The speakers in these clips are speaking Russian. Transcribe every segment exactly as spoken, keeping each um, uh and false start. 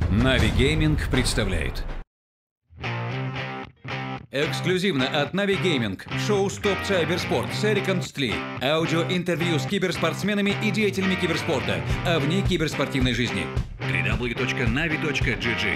Navi Gaming представляет. Эксклюзивно от Navi Gaming шоу «Стоп Cybersport» с Эриком Стли. Аудиоинтервью с киберспортсменами и деятелями киберспорта о вне киберспортивной жизни. дабл ю дабл ю дабл ю точка нави точка джи джи.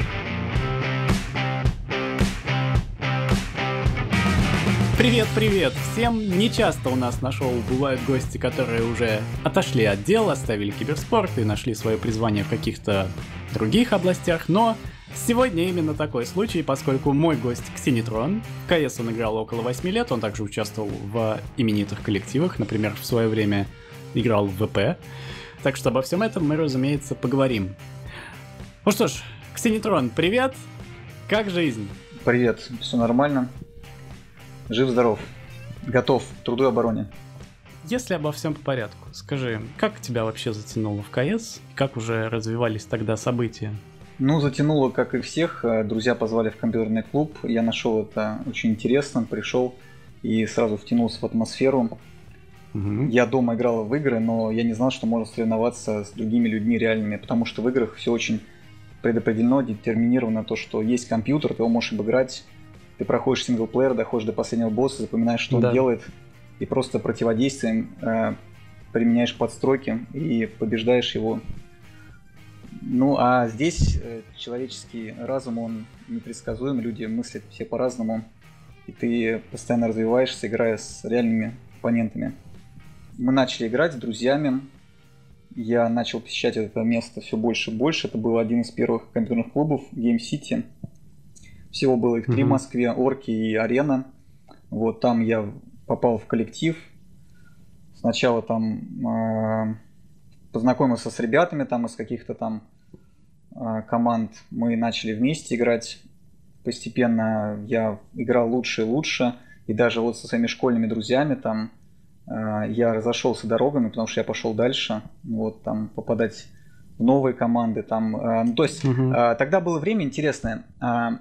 Привет-привет всем! Не часто у нас на шоу бывают гости, которые уже отошли от дел, оставили киберспорт и нашли свое призвание в каких-то других областях, но сегодня именно такой случай, поскольку мой гость Ксенитрон, в КС он играл около восьми лет, он также участвовал в именитых коллективах, например, в свое время играл в ВП, так что обо всем этом мы, разумеется, поговорим. Ну что ж, Ксенитрон, привет! Как жизнь? Привет, все нормально. Жив-здоров. Готов к труду и обороне. Если обо всем по порядку, скажи, как тебя вообще затянуло в КС? Как уже развивались тогда события? Ну, затянуло, как и всех. Друзья позвали в компьютерный клуб. Я нашел это очень интересным, пришел и сразу втянулся в атмосферу. Угу. Я дома играл в игры, но я не знал, что можно соревноваться с другими людьми реальными, потому что в играх все очень предопределено, детерминировано, то, что есть компьютер, ты его можешь обыграть. Ты проходишь синглплеер, доходишь до последнего босса, запоминаешь, что да. он делает, и просто противодействием э, применяешь подстройки и побеждаешь его. Ну, а здесь э, человеческий разум, он непредсказуем, люди мыслят все по-разному, и ты постоянно развиваешься, играя с реальными оппонентами. Мы начали играть с друзьями, я начал посещать это место все больше и больше, это был один из первых компьютерных клубов Game City. Всего было их три в Москве, Орки и Арена. Вот там я попал в коллектив. Сначала там э, познакомился с ребятами там из каких-то там э, команд. Мы начали вместе играть. Постепенно я играл лучше и лучше. И даже вот со своими школьными друзьями там э, я разошелся дорогами, потому что я пошел дальше. Вот там попадать в новые команды. Там, э, ну, то есть угу. э, тогда было время интересное. Э,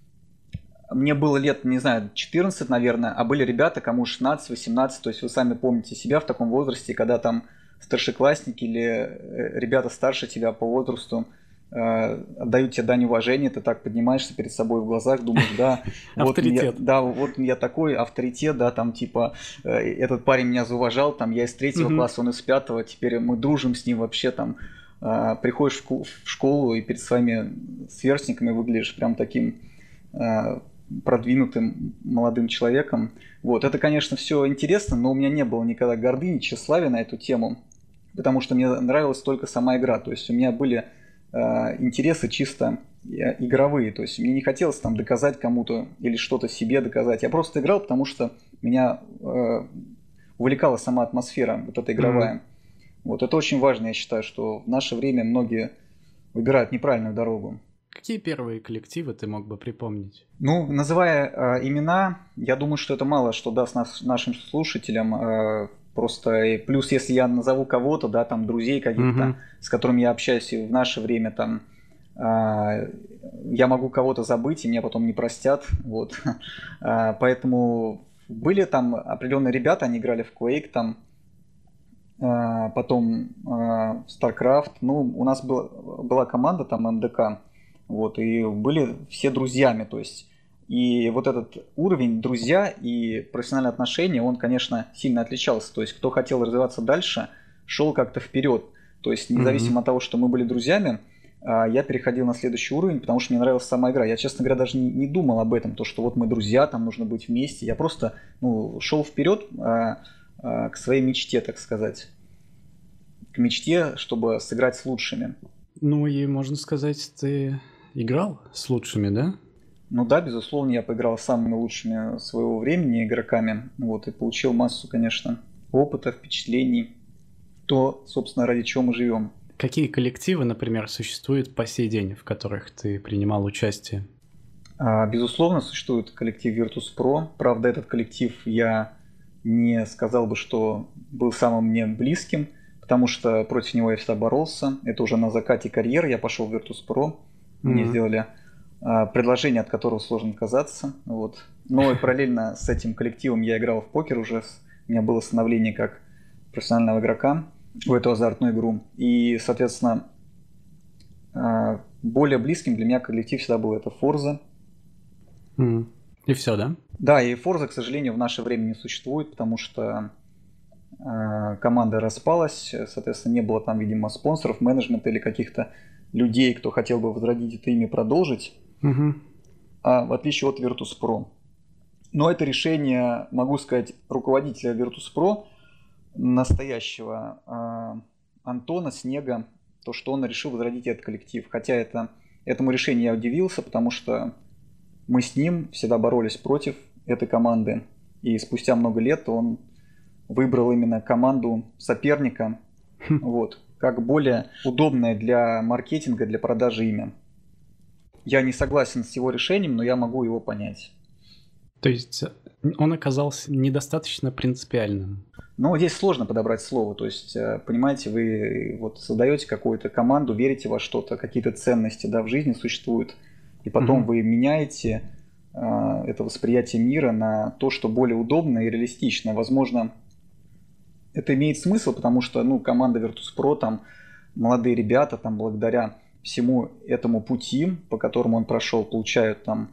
Мне было лет, не знаю, четырнадцать, наверное, а были ребята, кому шестнадцать-восемнадцать, то есть вы сами помните себя в таком возрасте, когда там старшеклассники или ребята старше тебя по возрасту э, отдают тебе дань уважения, ты так поднимаешься перед собой в глазах, думаешь, да, вот я, да, вот я такой авторитет, да, там типа э, этот парень меня зауважал, там я из третьего mm-hmm. класса, он из пятого, теперь мы дружим с ним вообще там. Э, приходишь в школу и перед своими сверстниками выглядишь прям таким э, продвинутым молодым человеком. Вот. Это, конечно, все интересно, но у меня не было никогда гордыни, тщеславия на эту тему, потому что мне нравилась только сама игра. То есть у меня были э, интересы чисто игровые. То есть мне не хотелось там доказать кому-то или что-то себе доказать. Я просто играл, потому что меня э, увлекала сама атмосфера, вот эта игровая. Mm-hmm. Вот. Это очень важно, я считаю, что в наше время многие выбирают неправильную дорогу. Какие первые коллективы ты мог бы припомнить? Ну, называя э, имена, я думаю, что это мало что даст нас, нашим слушателям. Э, просто и плюс, если я назову кого-то, да, там друзей каких-то, uh-huh. с которыми я общаюсь и в наше время, там, э, я могу кого-то забыть, и меня потом не простят. Вот. э, поэтому были там определенные ребята, они играли в Quake, там, э, потом э, StarCraft. Ну, у нас был, была команда, там, эм дэ ка. Вот, и были все друзьями, то есть, и вот этот уровень друзья и профессиональные отношения, он, конечно, сильно отличался, то есть, кто хотел развиваться дальше, шел как-то вперед, то есть, независимо mm-hmm. от того, что мы были друзьями, я переходил на следующий уровень, потому что мне нравилась сама игра, я, честно говоря, даже не, не думал об этом, то, что вот мы друзья, там нужно быть вместе, я просто, ну, шел вперед а, а, к своей мечте, так сказать, к мечте, чтобы сыграть с лучшими. Ну и, можно сказать, ты играл с лучшими, да? Ну да, безусловно, я поиграл с самыми лучшими своего времени игроками, вот, и получил массу, конечно, опыта, впечатлений, то, собственно, ради чего мы живем. Какие коллективы, например, существуют по сей день, в которых ты принимал участие? А, безусловно, существует коллектив Virtus.pro, правда, этот коллектив я не сказал бы, что был самым мне близким, потому что против него я всегда боролся, это уже на закате карьеры, я пошел в Virtus.pro, мне mm-hmm. сделали а, предложение, от которого сложно отказаться. Вот. Но и параллельно с этим коллективом я играл в покер уже. У меня было становление как профессионального игрока в эту азартную игру. И, соответственно, а, более близким для меня коллектив всегда был это Forza. Mm. И все, да? Да, и Forza, к сожалению, в наше время не существует, потому что э, команда распалась, соответственно, не было там, видимо, спонсоров, менеджмента или каких-то людей, кто хотел бы возродить это имя и продолжить, mm-hmm. а, в отличие от Virtus.pro. Но это решение, могу сказать, руководителя Virtus.pro, настоящего э, Антона Снега, то, что он решил возродить этот коллектив. Хотя это, этому решению я удивился, потому что мы с ним всегда боролись против этой команды. И спустя много лет он выбрал именно команду соперника, вот, как более удобное для маркетинга, для продажи имя. Я не согласен с его решением, но я могу его понять. То есть он оказался недостаточно принципиальным. Ну, здесь сложно подобрать слово. То есть, понимаете, вы вот создаете какую-то команду, верите во что-то, какие-то ценности, да, в жизни существуют, и потом mm-hmm. вы меняете э, это восприятие мира на то, что более удобно и реалистично. Возможно, это имеет смысл, потому что, ну, команда Virtus.pro, там, молодые ребята, там, благодаря всему этому пути, по которому он прошел, получают там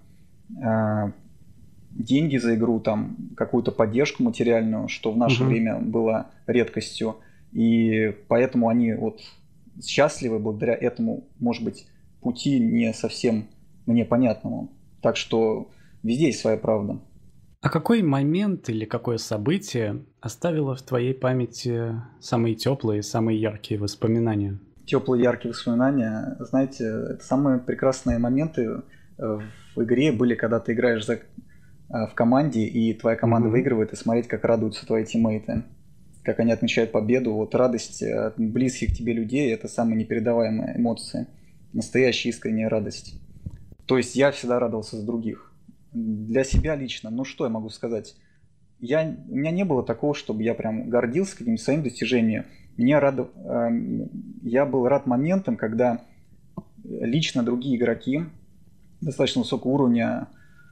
э, деньги за игру, там, какую-то поддержку материальную, что в наше uh-huh. время было редкостью. И поэтому они вот счастливы благодаря этому, может быть, пути не совсем мне понятному. Так что везде есть своя правда. А какой момент или какое событие оставило в твоей памяти самые теплые, самые яркие воспоминания? Теплые, яркие воспоминания, знаете, это самые прекрасные моменты в игре были, когда ты играешь за, в команде, и твоя команда mm-hmm. выигрывает, и смотреть, как радуются твои тиммейты, как они отмечают победу. Вот радость от близких к тебе людей – это самые непередаваемые эмоции, настоящая искренняя радость. То есть я всегда радовался за других. Для себя лично, ну что я могу сказать? Я, у меня не было такого, чтобы я прям гордился каким-то своим достижением. Меня рад, э, я был рад моментам, когда лично другие игроки достаточно высокого уровня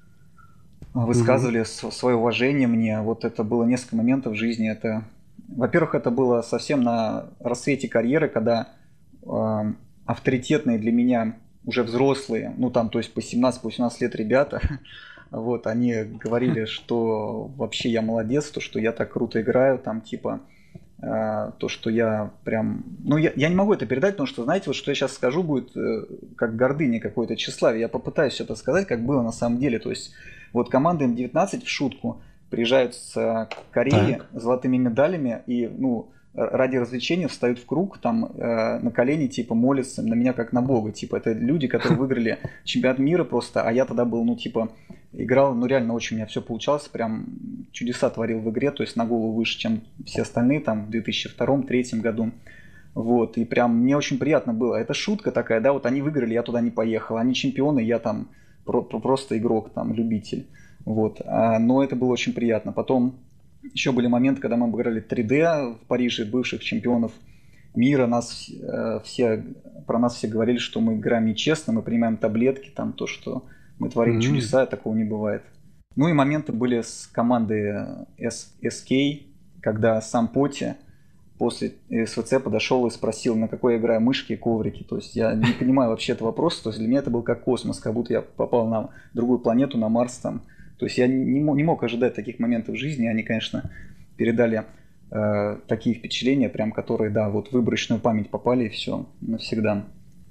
высказывали mm-hmm. свое уважение мне. Вот это было несколько моментов в жизни. Это, во-первых, это было совсем на расцвете карьеры, когда э, авторитетные для меня уже взрослые, ну там, то есть по семнадцать-восемнадцать лет ребята, вот, они говорили, что вообще я молодец, то, что я так круто играю, там, типа, э, то, что я прям... Ну, я, я не могу это передать, потому что, знаете, вот что я сейчас скажу, будет э, как гордыня, какое-то тщеславие. Я попытаюсь это сказать, как было на самом деле. То есть, вот команда эм девятнадцать в шутку приезжают с Кореи с золотыми медалями и, ну, ради развлечения встают в круг, там э, на колени, типа, молятся на меня как на Бога. Типа, это люди, которые выиграли чемпионат мира просто, а я тогда был, ну, типа, играл, ну, реально очень у меня все получалось, прям чудеса творил в игре, то есть на голову выше, чем все остальные, там, в две тысячи втором-две тысячи третьем году. Вот, и прям мне очень приятно было. Это шутка такая, да, вот они выиграли, я туда не поехал, они чемпионы, я там про- просто игрок, там, любитель. Вот, а, но это было очень приятно. Потом еще были моменты, когда мы обыграли три дэ в Париже, бывших чемпионов мира. Нас э, все, про нас все говорили, что мы играем нечестно, мы принимаем таблетки, там то, что мы творим mm-hmm. чудеса, такого не бывает. Ну и моменты были с командой эс кей, когда сам Поти после эс вэ цэ подошел и спросил, на какой я играю, мышки и коврики. То есть я не понимаю вообще этого вопроса, то есть для меня это был как космос, как будто я попал на другую планету, на Марс там. То есть я не мог, не мог ожидать таких моментов в жизни. Они, конечно, передали э, такие впечатления, прям которые, да, вот в выборочную память попали и все, навсегда.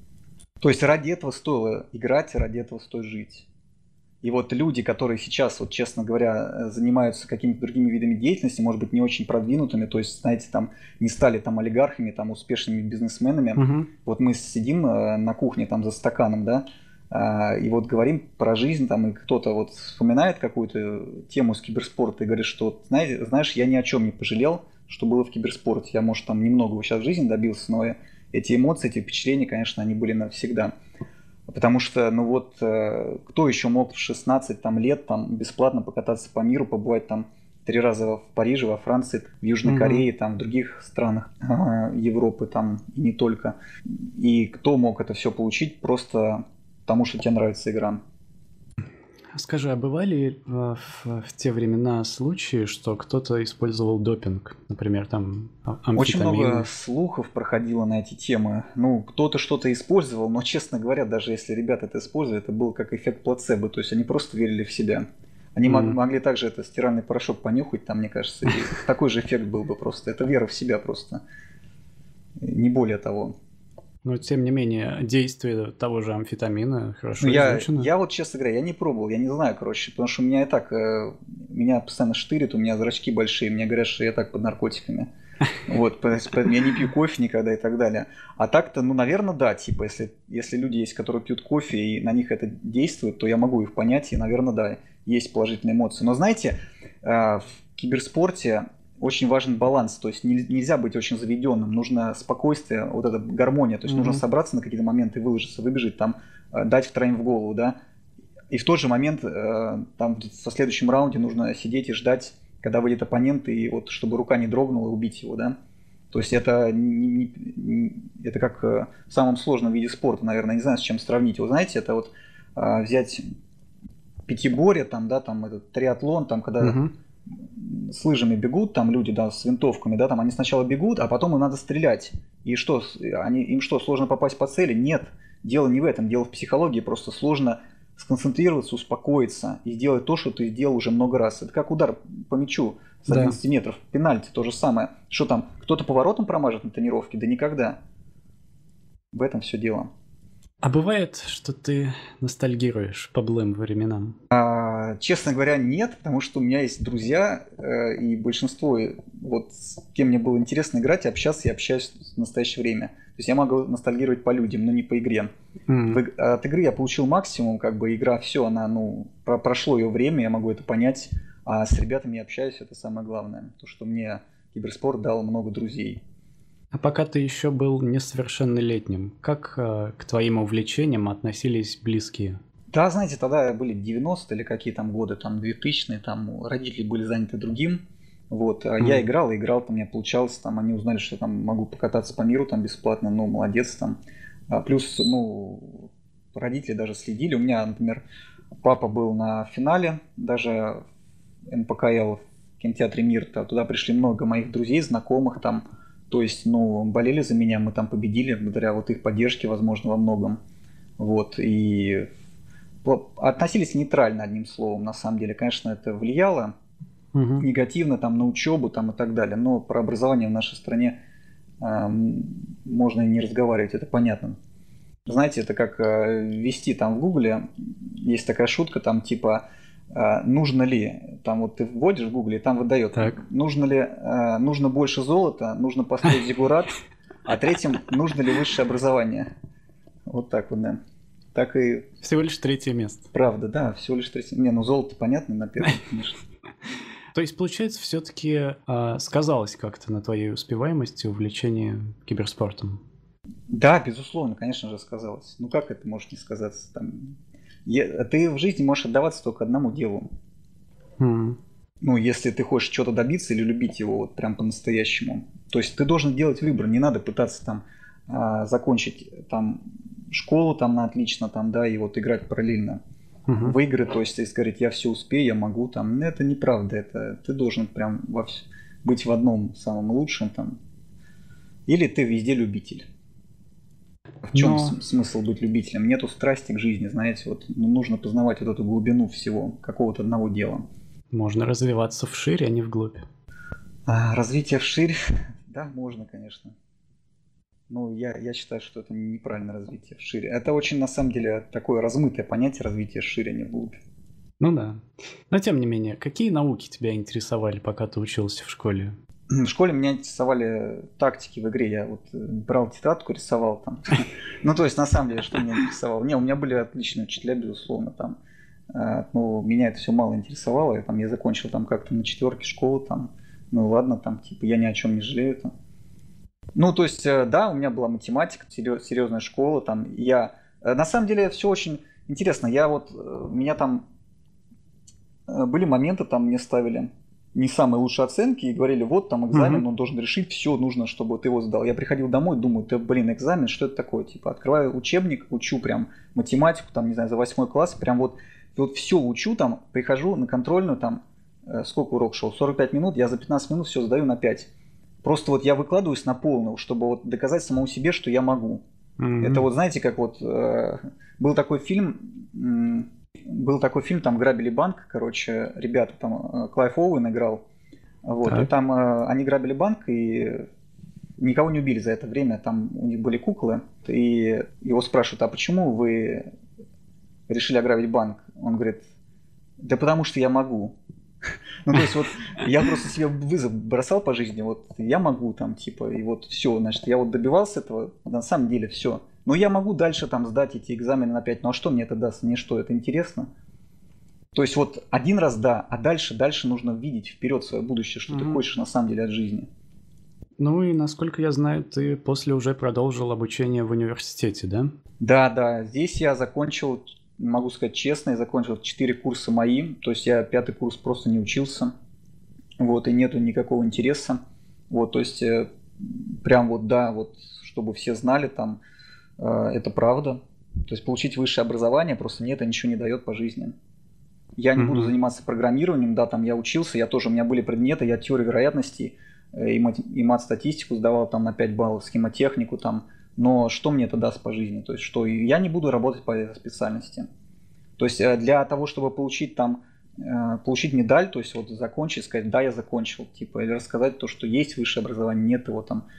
То есть ради этого стоило играть, ради этого стоит жить. И вот люди, которые сейчас, вот честно говоря, занимаются какими-то другими видами деятельности, может быть, не очень продвинутыми, то есть, знаете, там не стали там олигархами, там успешными бизнесменами. Uh-huh. Вот мы сидим э, на кухне там за стаканом, да, и вот говорим про жизнь, там, и кто-то вот вспоминает какую-то тему с киберспорта и говорит, что, знаете, знаешь, я ни о чем не пожалел, что было в киберспорте. Я, может, там немного сейчас в жизни добился, но эти эмоции, эти впечатления, конечно, они были навсегда. Потому что, ну вот, кто еще мог в шестнадцать там, лет там, бесплатно покататься по миру, побывать там три раза в Париже, во Франции, в Южной mm-hmm. Корее, там, в других странах Европы, там, и не только. И кто мог это все получить просто... потому что тебе нравится игра. Скажи, а бывали в, в те времена случаи, что кто-то использовал допинг? Например, там амфетамины? Очень много слухов проходило на эти темы. Ну, кто-то что-то использовал, но, честно говоря, даже если ребята это использовали, это был как эффект плацебо, то есть они просто верили в себя. Они mm. могли также это стиральный порошок понюхать, там, мне кажется, и такой же эффект был бы просто. Это вера в себя просто, не более того. Но, тем не менее, действие того же амфетамина хорошо ну, я, изучено. Я вот, честно говоря, я не пробовал, я не знаю, короче, потому что у меня и так, э, меня постоянно штырит, у меня зрачки большие, мне говорят, что я так под наркотиками. Вот, поэтому я не пью кофе никогда и так далее. А так-то, ну, наверное, да, типа, если, если люди есть, которые пьют кофе, и на них это действует, то я могу их понять, и, наверное, да, есть положительные эмоции. Но, знаете, э, в киберспорте очень важен баланс, то есть нельзя быть очень заведенным, нужно спокойствие, вот эта гармония, то есть mm-hmm. нужно собраться на какие-то моменты, выложиться, выбежать, там, дать втроим в голову, да, и в тот же момент, там, со следующем раунде нужно сидеть и ждать, когда выйдет оппонент, и вот, чтобы рука не дрогнула, убить его, да, то есть это, не, не, это как в самом сложном виде спорта, наверное, не знаю, с чем сравнить, вы знаете, это вот взять пятиборье, там, да, там, этот триатлон, там, когда... Mm-hmm. с лыжами бегут, там люди, да, с винтовками, да, там они сначала бегут, а потом им надо стрелять. И что, они, им что, сложно попасть по цели? Нет, дело не в этом, дело в психологии, просто сложно сконцентрироваться, успокоиться и сделать то, что ты сделал уже много раз. Это как удар по мячу с одиннадцати да. метров, пенальти, то же самое. Что там, кто-то поворотом промажет на тренировке? Да никогда. В этом все дело. А бывает, что ты ностальгируешь по былым временам? А, честно говоря, нет, потому что у меня есть друзья, э, и большинство, вот, с кем мне было интересно играть и общаться, я общаюсь в настоящее время. То есть я могу ностальгировать по людям, но не по игре. Mm. В, от игры я получил максимум, как бы игра, все, она, ну, про, прошло ее время, я могу это понять, а с ребятами я общаюсь, это самое главное. То, что мне киберспорт дал много друзей. А пока ты еще был несовершеннолетним, как э, к твоим увлечениям относились близкие? Да, знаете, тогда были девяностые или какие там годы, там двухтысячные, там родители были заняты другим. Вот, а mm. я играл, и играл, там у меня получалось, там они узнали, что там могу покататься по миру там бесплатно, ну, молодец там. А плюс, ну, родители даже следили. У меня, например, папа был на финале, даже эн пэ ка эл в кинотеатре «Мир», туда пришли много моих друзей, знакомых там. То есть, ну, болели за меня, мы там победили, благодаря вот их поддержке, возможно, во многом. Вот, и относились нейтрально, одним словом, на самом деле. Конечно, это влияло угу. негативно там, на учебу там, и так далее, но про образование в нашей стране э, можно и не разговаривать, это понятно. Знаете, это как э, ввести там в Гугле, есть такая шутка, там типа... нужно ли, там вот ты вводишь в гугле, и там выдает, так. нужно ли, э, нужно больше золота, нужно построить зиггурат, а третьим, нужно ли высшее образование. Вот так вот, да. Так и... Всего лишь третье место. Правда, да, всего лишь третье. Не, ну золото понятно на первом, конечно. То есть, получается, все-таки э, сказалось как-то на твоей успеваемости увлечение киберспортом? Да, безусловно, конечно же, сказалось. Ну как это может не сказаться? Там... Ты в жизни можешь отдаваться только одному делу. Mm. Ну, если ты хочешь чего-то добиться или любить его вот прям по-настоящему. То есть ты должен делать выбор, не надо пытаться там а, закончить там школу там на отлично, там, да, и вот играть параллельно uh-huh. в игры. То есть если говорить, я все успею, я могу, там, это неправда, это ты должен прям во вс... быть в одном самом лучшем там. Или ты везде любитель. В чем Но... смысл быть любителем? Нету страсти к жизни, знаете, вот ну, нужно познавать вот эту глубину всего, какого-то одного дела. Можно развиваться вширь, а не вглубь. А, развитие вширь, да, можно, конечно. Но я, я считаю, что это неправильное развитие вширь. Это очень, на самом деле, такое размытое понятие развития вширь, а не вглубь. Ну да. Но тем не менее, какие науки тебя интересовали, пока ты учился в школе? В школе меня интересовали тактики в игре. Я вот брал тетрадку, рисовал там. Ну, то есть, на самом деле, что меня интересовало? Не, у меня были отличные учителя, безусловно, там. Но меня это все мало интересовало. Там, я закончил там как-то на четверке школу, там. Ну, ладно, там, типа, я ни о чем не жалею, там. Ну, то есть, да, у меня была математика, серьезная школа, там. Я, на самом деле, все очень интересно. Я вот, меня там, были моменты, там, мне ставили не самые лучшие оценки и говорили, вот там экзамен, mm-hmm. он должен решить, все нужно, чтобы ты его сдал. Я приходил домой, думаю, ты, блин, экзамен, что это такое? Типа, открываю учебник, учу прям математику, там, не знаю, за восьмой класс, прям вот вот все учу, там, прихожу на контрольную, там, э, сколько урок шел, сорок пять минут, я за пятнадцать минут все сдаю на пять. Просто вот я выкладываюсь на полную, чтобы вот доказать самому себе, что я могу. Mm-hmm. Это вот, знаете, как вот э, был такой фильм, э, был такой фильм, там грабили банк, короче, ребята, там э, Клайв Оуэн играл, вот, так. И там э, они грабили банк и никого не убили за это время, там у них были куклы, и его спрашивают, а почему вы решили ограбить банк? Он говорит, да потому что я могу. Ну, то есть, вот я просто себе вызов бросал по жизни, вот я могу там, типа, и вот все, значит, я вот добивался этого, на самом деле все. Но я могу дальше там сдать эти экзамены на пять, ну а что мне это даст? Мне что, это интересно? То есть, вот один раз да, а дальше, дальше нужно видеть вперед свое будущее, что mm-hmm. ты хочешь на самом деле от жизни. Ну и, насколько я знаю, ты после уже продолжил обучение в университете, да? Да, да, здесь я закончил, могу сказать честно, я закончил четыре курса мои, то есть я пятый курс просто не учился, вот, и нету никакого интереса, вот, то есть э, прям вот, да, вот, чтобы все знали, там, э, это правда, то есть получить высшее образование, просто мне это ничего не дает по жизни. Я не mm-hmm. буду заниматься программированием, да, там я учился, я тоже, у меня были предметы, я теорию вероятностей и, мат, и мат-статистику сдавал там на пять баллов, схемотехнику там, но что мне это даст по жизни? То есть, что я не буду работать по этой специальности. То есть, для того, чтобы получить там, получить медаль, то есть, вот закончить, сказать, да, я закончил, типа, или рассказать то, что есть высшее образование, нет его там,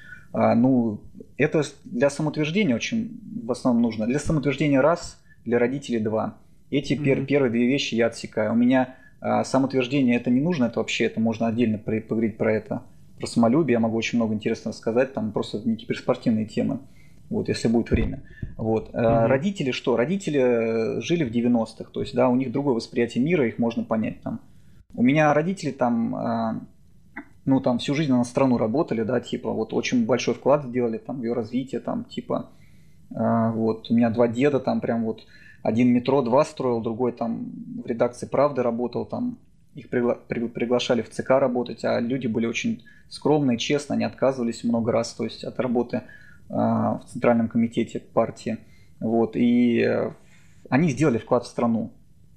ну, это для самоутверждения очень в основном нужно. Для самоутверждения раз, для родителей два. Эти mm-hmm. первые две вещи я отсекаю. У меня самоутверждение это не нужно, это вообще, это можно отдельно поговорить про это, про самолюбие, я могу очень много интересного сказать, там просто не киберспортивные темы. Вот, если будет время. Вот. Mm-hmm. Родители что? Родители жили в девяностых, то есть, да, у них другое восприятие мира, их можно понять там. У меня родители там, ну, там всю жизнь на страну работали, да, типа, вот очень большой вклад сделали там в ее развитие, там, типа, вот, у меня два деда там прям вот, один метро два строил, другой там в редакции «Правды» работал, там, их пригла- при- приглашали в ЦК работать, а люди были очень скромные, честно, они отказывались много раз, то есть, от работы в Центральном комитете партии, вот, и они сделали вклад в страну.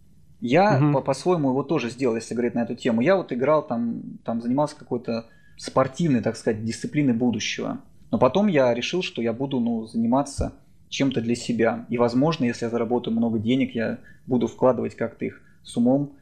Я угу. по- по-своему его тоже сделал, если говорить на эту тему. Я вот играл там, там занимался какой-то спортивной, так сказать, дисциплиной будущего. Но потом я решил, что я буду, ну, заниматься чем-то для себя. И, возможно, если я заработаю много денег, я буду вкладывать как-то их с умом,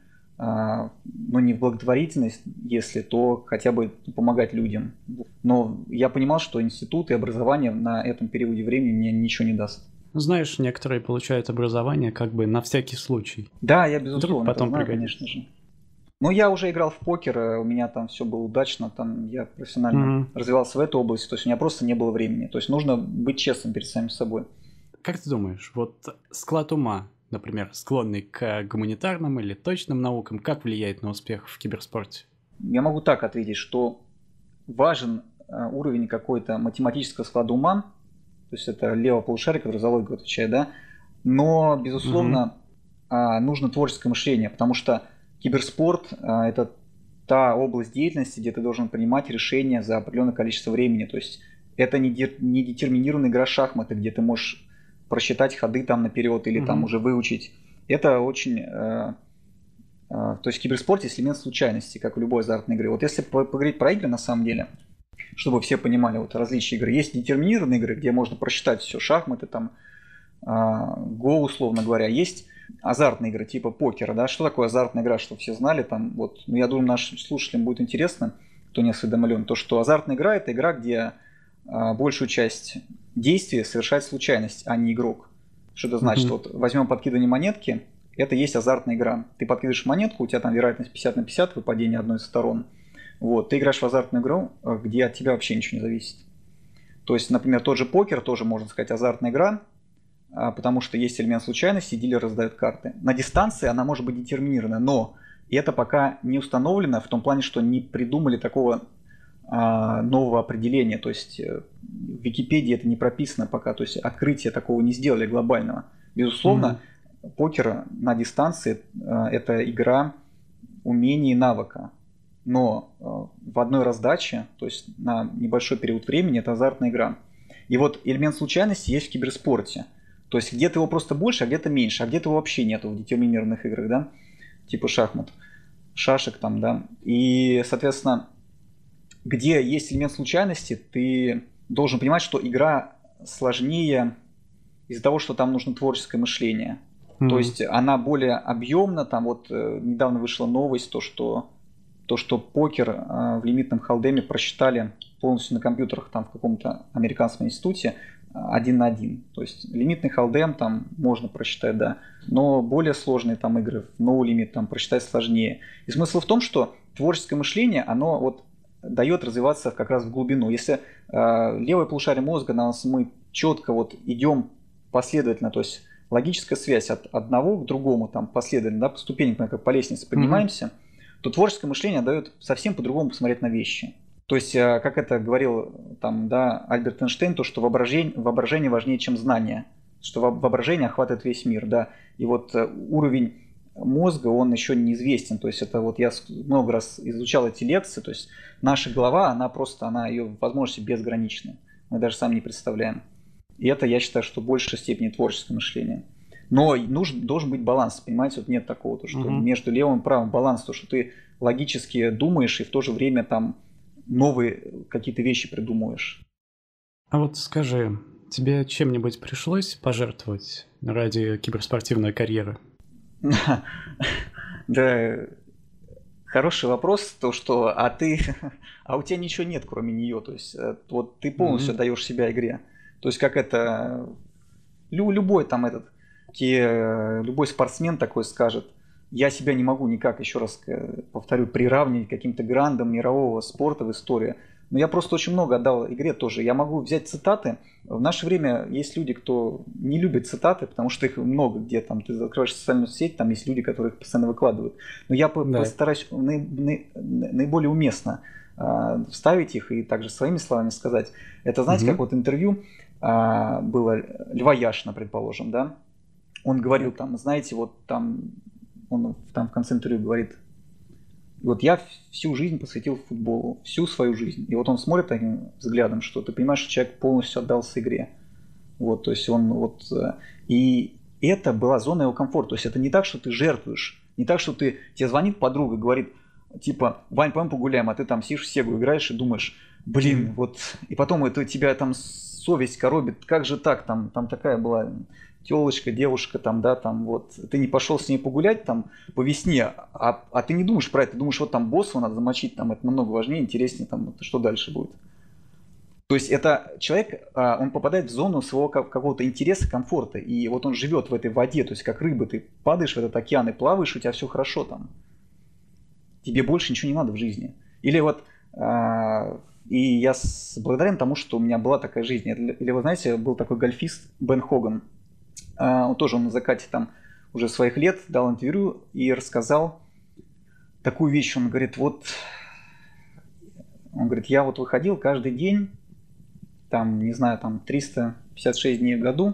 но не в благотворительность, если, то хотя бы помогать людям. Но я понимал, что институт и образование на этом периоде времени мне ничего не даст. Знаешь, некоторые получают образование как бы на всякий случай. Да, я безусловно потом это знаю, пригодится. конечно же. Но я уже играл в покер, у меня там все было удачно, там я профессионально mm-hmm. развивался в этой области, то есть у меня просто не было времени. То есть нужно быть честным перед самим собой. Как ты думаешь, вот склад ума, например, склонный к гуманитарным или точным наукам, как влияет на успех в киберспорте? Я могу так ответить, что важен уровень какой-то математического склада ума, то есть это левое полушарие, который за логику отвечает, да, но, безусловно, угу. нужно творческое мышление, потому что киберспорт – это та область деятельности, где ты должен принимать решения за определенное количество времени, то есть это не детерминированная игра шахматы, где ты можешь просчитать ходы там наперед или mm-hmm. там уже выучить. Это очень... Э, э, то есть в киберспорте есть элемент случайности, как в любой азартной игре. Вот если поговорить про игры на самом деле, чтобы все понимали вот различия игр, есть детерминированные игры, где можно просчитать все, шахматы, там, э, го, условно говоря. Есть азартные игры типа покера, да. Что такое азартная игра, чтобы все знали? Там, вот, ну, я думаю, нашим слушателям будет интересно, кто не осведомлен, то, что азартная игра – это игра, где э, большую часть действие совершает случайность, а не игрок. Что это значит? Mm-hmm. Вот возьмем подкидывание монетки, это есть азартная игра. Ты подкидываешь монетку, у тебя там вероятность пятьдесят на пятьдесят, выпадение одной из сторон. Вот. Ты играешь в азартную игру, где от тебя вообще ничего не зависит. То есть, например, тот же покер, тоже можно сказать азартная игра, потому что есть элемент случайности, и дилер раздает карты. На дистанции она может быть детерминирована, но это пока не установлено в том плане, что не придумали такого нового определения, то есть в Википедии это не прописано пока, то есть открытия такого не сделали глобального. Безусловно, mm-hmm. покер на дистанции это игра умений и навыка, но в одной раздаче, то есть на небольшой период времени, это азартная игра. И вот элемент случайности есть в киберспорте. То есть где-то его просто больше, а где-то меньше, а где-то его вообще нету в детерминированных играх, да, типа шахмат, шашек там, да. И, соответственно, где есть элемент случайности, ты должен понимать, что игра сложнее из-за того, что там нужно творческое мышление. Mm-hmm. То есть она более объемна. Там вот э, недавно вышла новость, то что, то, что покер э, в лимитном холдеме просчитали полностью на компьютерах там в каком-то американском институте один на один. То есть лимитный холдем там можно просчитать, да. Но более сложные там игры, no limit там просчитать сложнее. И смысл в том, что творческое мышление, оно вот дает развиваться как раз в глубину. Если э, левое полушарие мозга, нас мы четко вот идем последовательно, то есть логическая связь от одного к другому, там последовательно, да, по ступенькам, как по лестнице поднимаемся, mm-hmm. то творческое мышление дает совсем по-другому посмотреть на вещи. То есть, э, как это говорил там, да, Альберт Эйнштейн, то, что воображение, воображение важнее, чем знание, что воображение охватывает весь мир, да. И вот э, уровень мозга, он еще неизвестен. То есть это вот я много раз изучал эти лекции, то есть наша голова, она просто, она ее возможности безграничны. Мы даже сами не представляем. И это, я считаю, что в большей степени творческое мышление. Но нужен, должен быть баланс, понимаете, вот нет такого, то, что угу. между левым и правым баланс, то, что ты логически думаешь и в то же время там новые какие-то вещи придумываешь. А вот скажи, тебе чем-нибудь пришлось пожертвовать ради киберспортивной карьеры? Да, хороший вопрос, то что, а ты, а у тебя ничего нет, кроме нее, то есть вот ты полностью отдаешь себя игре. То есть как это, лю, любой там этот, те, любой спортсмен такой скажет, я себя не могу никак, еще раз повторю, приравнивать к каким-то грандам мирового спорта в истории. Но я просто очень много отдал игре тоже. Я могу взять цитаты. В наше время есть люди, кто не любит цитаты, потому что их много где. Там ты закрываешь социальную сеть, там есть люди, которые их постоянно выкладывают. Но я да. постараюсь наиболее уместно э, вставить их и также своими словами сказать. Это, знаете, угу. как вот интервью э, было Льва Яшина, предположим, да? Он говорил там, знаете, вот там, он там в конце интервью говорит, вот я всю жизнь посвятил футболу, всю свою жизнь. И вот он смотрит таким взглядом, что ты понимаешь, что человек полностью отдался игре. Вот, то есть он вот... И это была зона его комфорта. То есть это не так, что ты жертвуешь. Не так, что ты... Тебе звонит подруга, говорит, типа, Вань, пойдем погуляем, а ты там сидишь в Сегу играешь и думаешь, блин, вот... И потом это тебя там совесть коробит. Как же так? Там, там такая была... Телочка, девушка, там, да, там, вот, ты не пошел с ней погулять, там, по весне, а, а ты не думаешь про это, ты думаешь, вот там босса надо замочить, там, это намного важнее, интереснее, там, что дальше будет. То есть это человек, он попадает в зону своего какого-то интереса, комфорта, и вот он живет в этой воде, то есть как рыба, ты падаешь в этот океан и плаваешь, у тебя все хорошо там. Тебе больше ничего не надо в жизни. Или вот, и я благодарен тому, что у меня была такая жизнь. Или вы знаете, был такой гольфист Бен Хоган. Он тоже он на закате там уже своих лет дал интервью и рассказал такую вещь. Он говорит, вот, он говорит, я вот выходил каждый день, там, не знаю, там триста пятьдесят шесть дней в году,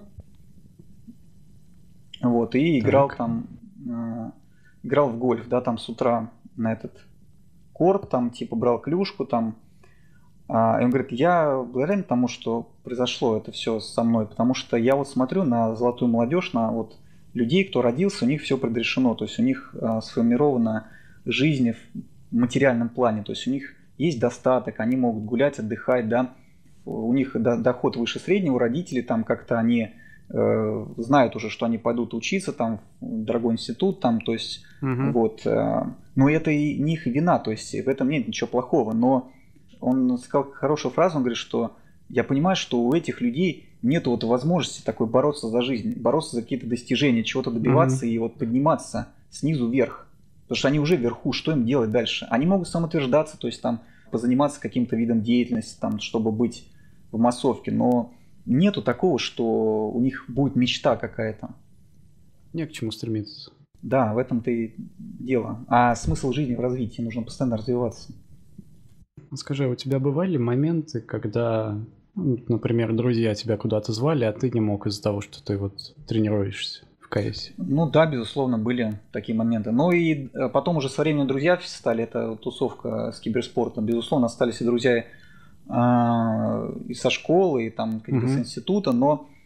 вот, и играл так. там, э, играл в гольф, да, там с утра на этот корт, там, типа, брал клюшку, там. И он говорит, я благодарен тому, что произошло это все со мной, потому что я вот смотрю на золотую молодежь, на вот людей, кто родился, у них все предрешено, то есть у них а, сформирована жизнь в материальном плане, то есть у них есть достаток, они могут гулять, отдыхать, да, у них до, доход выше среднего, родители там как-то они э, знают уже, что они пойдут учиться там в дорогой институт, там, то есть угу. вот, э, но это и не их вина, то есть в этом нет ничего плохого, но он сказал хорошую фразу, он говорит, что я понимаю, что у этих людей нет вот возможности такой бороться за жизнь, бороться за какие-то достижения, чего-то добиваться mm-hmm. и вот подниматься снизу вверх. Потому что они уже вверху, что им делать дальше? Они могут самоутверждаться, то есть там позаниматься каким-то видом деятельности, там, чтобы быть в массовке, но нету такого, что у них будет мечта какая-то. Не к чему стремиться. Да, в этом-то и дело. А смысл жизни в развитии, нужно постоянно развиваться. Скажи, а у тебя бывали моменты, когда, например, друзья тебя куда-то звали, а ты не мог из-за того, что ты вот тренируешься в КС? Ну да, безусловно, были такие моменты. Ну и потом уже со временем друзья стали, это тусовка с киберспортом. Безусловно, остались и друзья э, и со школы, и там какие-то угу. с института, но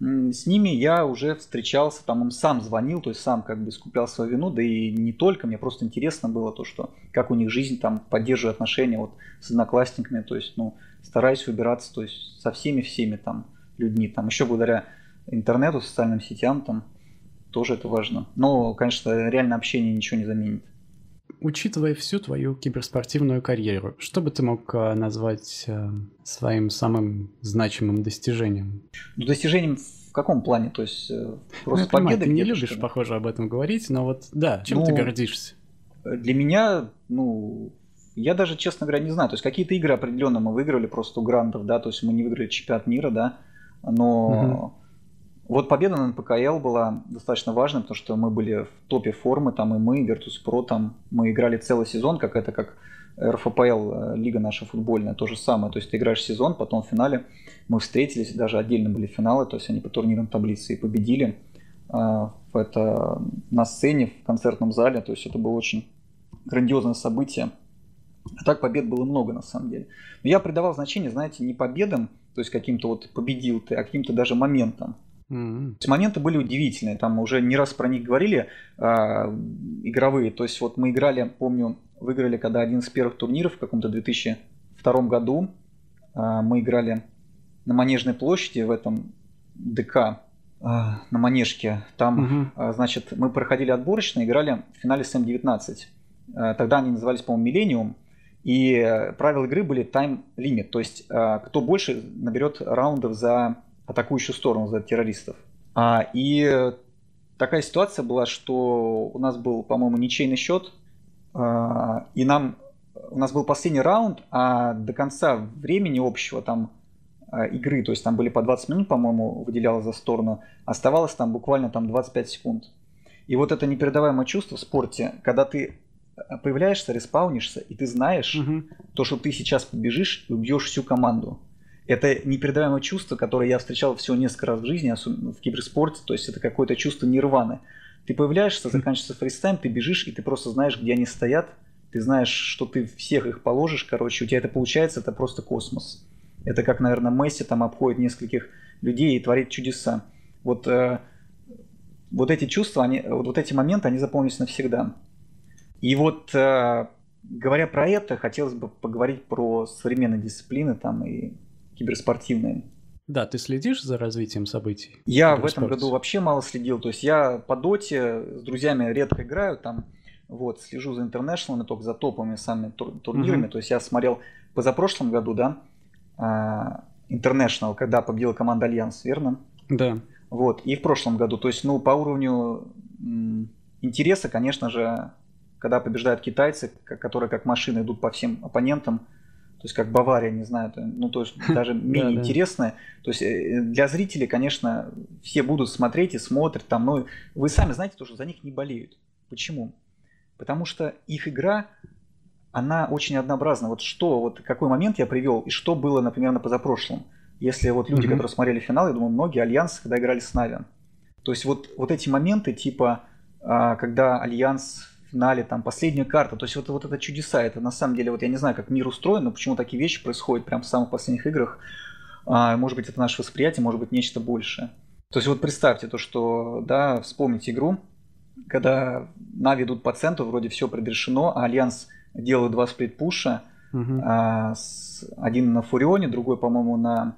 с ними я уже встречался, там им сам звонил, то есть сам как бы искуплял свою вину, да и не только, мне просто интересно было то, что как у них жизнь, там, поддерживаю отношения вот с одноклассниками, то есть, ну, стараюсь выбираться, то есть со всеми-всеми там людьми, там, еще благодаря интернету, социальным сетям, там, тоже это важно. Но, конечно, реальное общение ничего не заменит. Учитывая всю твою киберспортивную карьеру, что бы ты мог назвать э, своим самым значимым достижением? Ну, достижением в каком плане? То есть э, просто ну, победы? Ты не любишь, похоже, об этом говорить, но вот да, чем ну, ты гордишься? Для меня, ну, я даже, честно говоря, не знаю. То есть какие-то игры определенно мы выиграли просто у грантов, да, то есть мы не выиграли чемпионат мира, да, но... Угу. Вот победа на эн пэ ка эл была достаточно важной, потому что мы были в топе формы, там и мы, Virtus.pro, там мы играли целый сезон, как это, как эр эф пэ эл, лига наша футбольная, то же самое. То есть ты играешь сезон, потом в финале мы встретились, даже отдельно были финалы, то есть они по турнирам таблицы и победили. Это на сцене, в концертном зале, то есть это было очень грандиозное событие. А так побед было много на самом деле. Но я придавал значение, знаете, не победам, то есть каким-то вот победил ты, а каким-то даже моментам. Mm-hmm. Моменты были удивительные, там уже не раз про них говорили, э, игровые, то есть вот мы играли, помню, выиграли когда один из первых турниров в каком-то две тысячи втором году, э, мы играли на Манежной площади в этом дэ ка, э, на Манежке, там, mm-hmm. э, значит, мы проходили отборочно, играли в финале с эм девятнадцать, э, тогда они назывались, по-моему, Millennium, и правила игры были тайм-лимит, то есть э, кто больше наберет раундов за атакующую сторону, за террористов. А, и такая ситуация была, что у нас был, по-моему, ничейный счет, а, и нам, у нас был последний раунд, а до конца времени общего там а, игры, то есть там были по двадцать минут, по-моему, выделялось за сторону, оставалось там буквально там двадцать пять секунд. И вот это непередаваемое чувство в спорте, когда ты появляешься, респаунишься, и ты знаешь, угу. то, что ты сейчас побежишь и убьешь всю команду. Это непередаваемое чувство, которое я встречал всего несколько раз в жизни, особенно в киберспорте. То есть это какое-то чувство нирваны. Ты появляешься, заканчивается фристайм, ты бежишь, и ты просто знаешь, где они стоят. Ты знаешь, что ты всех их положишь. Короче, у тебя это получается, это просто космос. Это как, наверное, Месси там обходит нескольких людей и творит чудеса. Вот, э, вот эти чувства, они, вот, вот эти моменты, они запомнились навсегда. И вот, э, говоря про это, хотелось бы поговорить про современные дисциплины там и киберспортивные. Да, ты следишь за развитием событий? Я в этом году вообще мало следил. То есть я по доте с друзьями редко играю, там, вот, слежу за интернешнлами, только за топовыми самыми тур- турнирами. Uh-huh. То есть я смотрел позапрошлом году, да, интернешнл, когда победила команда Альянс, верно? Да. Вот, и в прошлом году. То есть, ну, по уровню м- интереса, конечно же, когда побеждают китайцы, которые как машины идут по всем оппонентам, то есть как Бавария, не знаю, ну то есть даже менее интересное. То есть для зрителей, конечно, все будут смотреть и смотрят там, но вы сами знаете, то, что за них не болеют. Почему? Потому что их игра, она очень однообразна. Вот что, вот какой момент я привел и что было, например, на позапрошлом. Если вот люди, mm-hmm. которые смотрели финал, я думаю, многие Альянс, когда играли с Нави. То есть вот, вот эти моменты, типа, когда Альянс в финале, там, последняя карта, то есть вот, вот это чудеса, это на самом деле, вот я не знаю, как мир устроен, но почему такие вещи происходят прямо в самых последних играх. А, может быть, это наше восприятие, может быть, нечто большее. То есть вот представьте то, что, да, вспомните игру, когда Нави идут по центру, вроде все предрешено, а Альянс делает два сплит-пуша, угу. а, с, один на Фурионе, другой, по-моему, на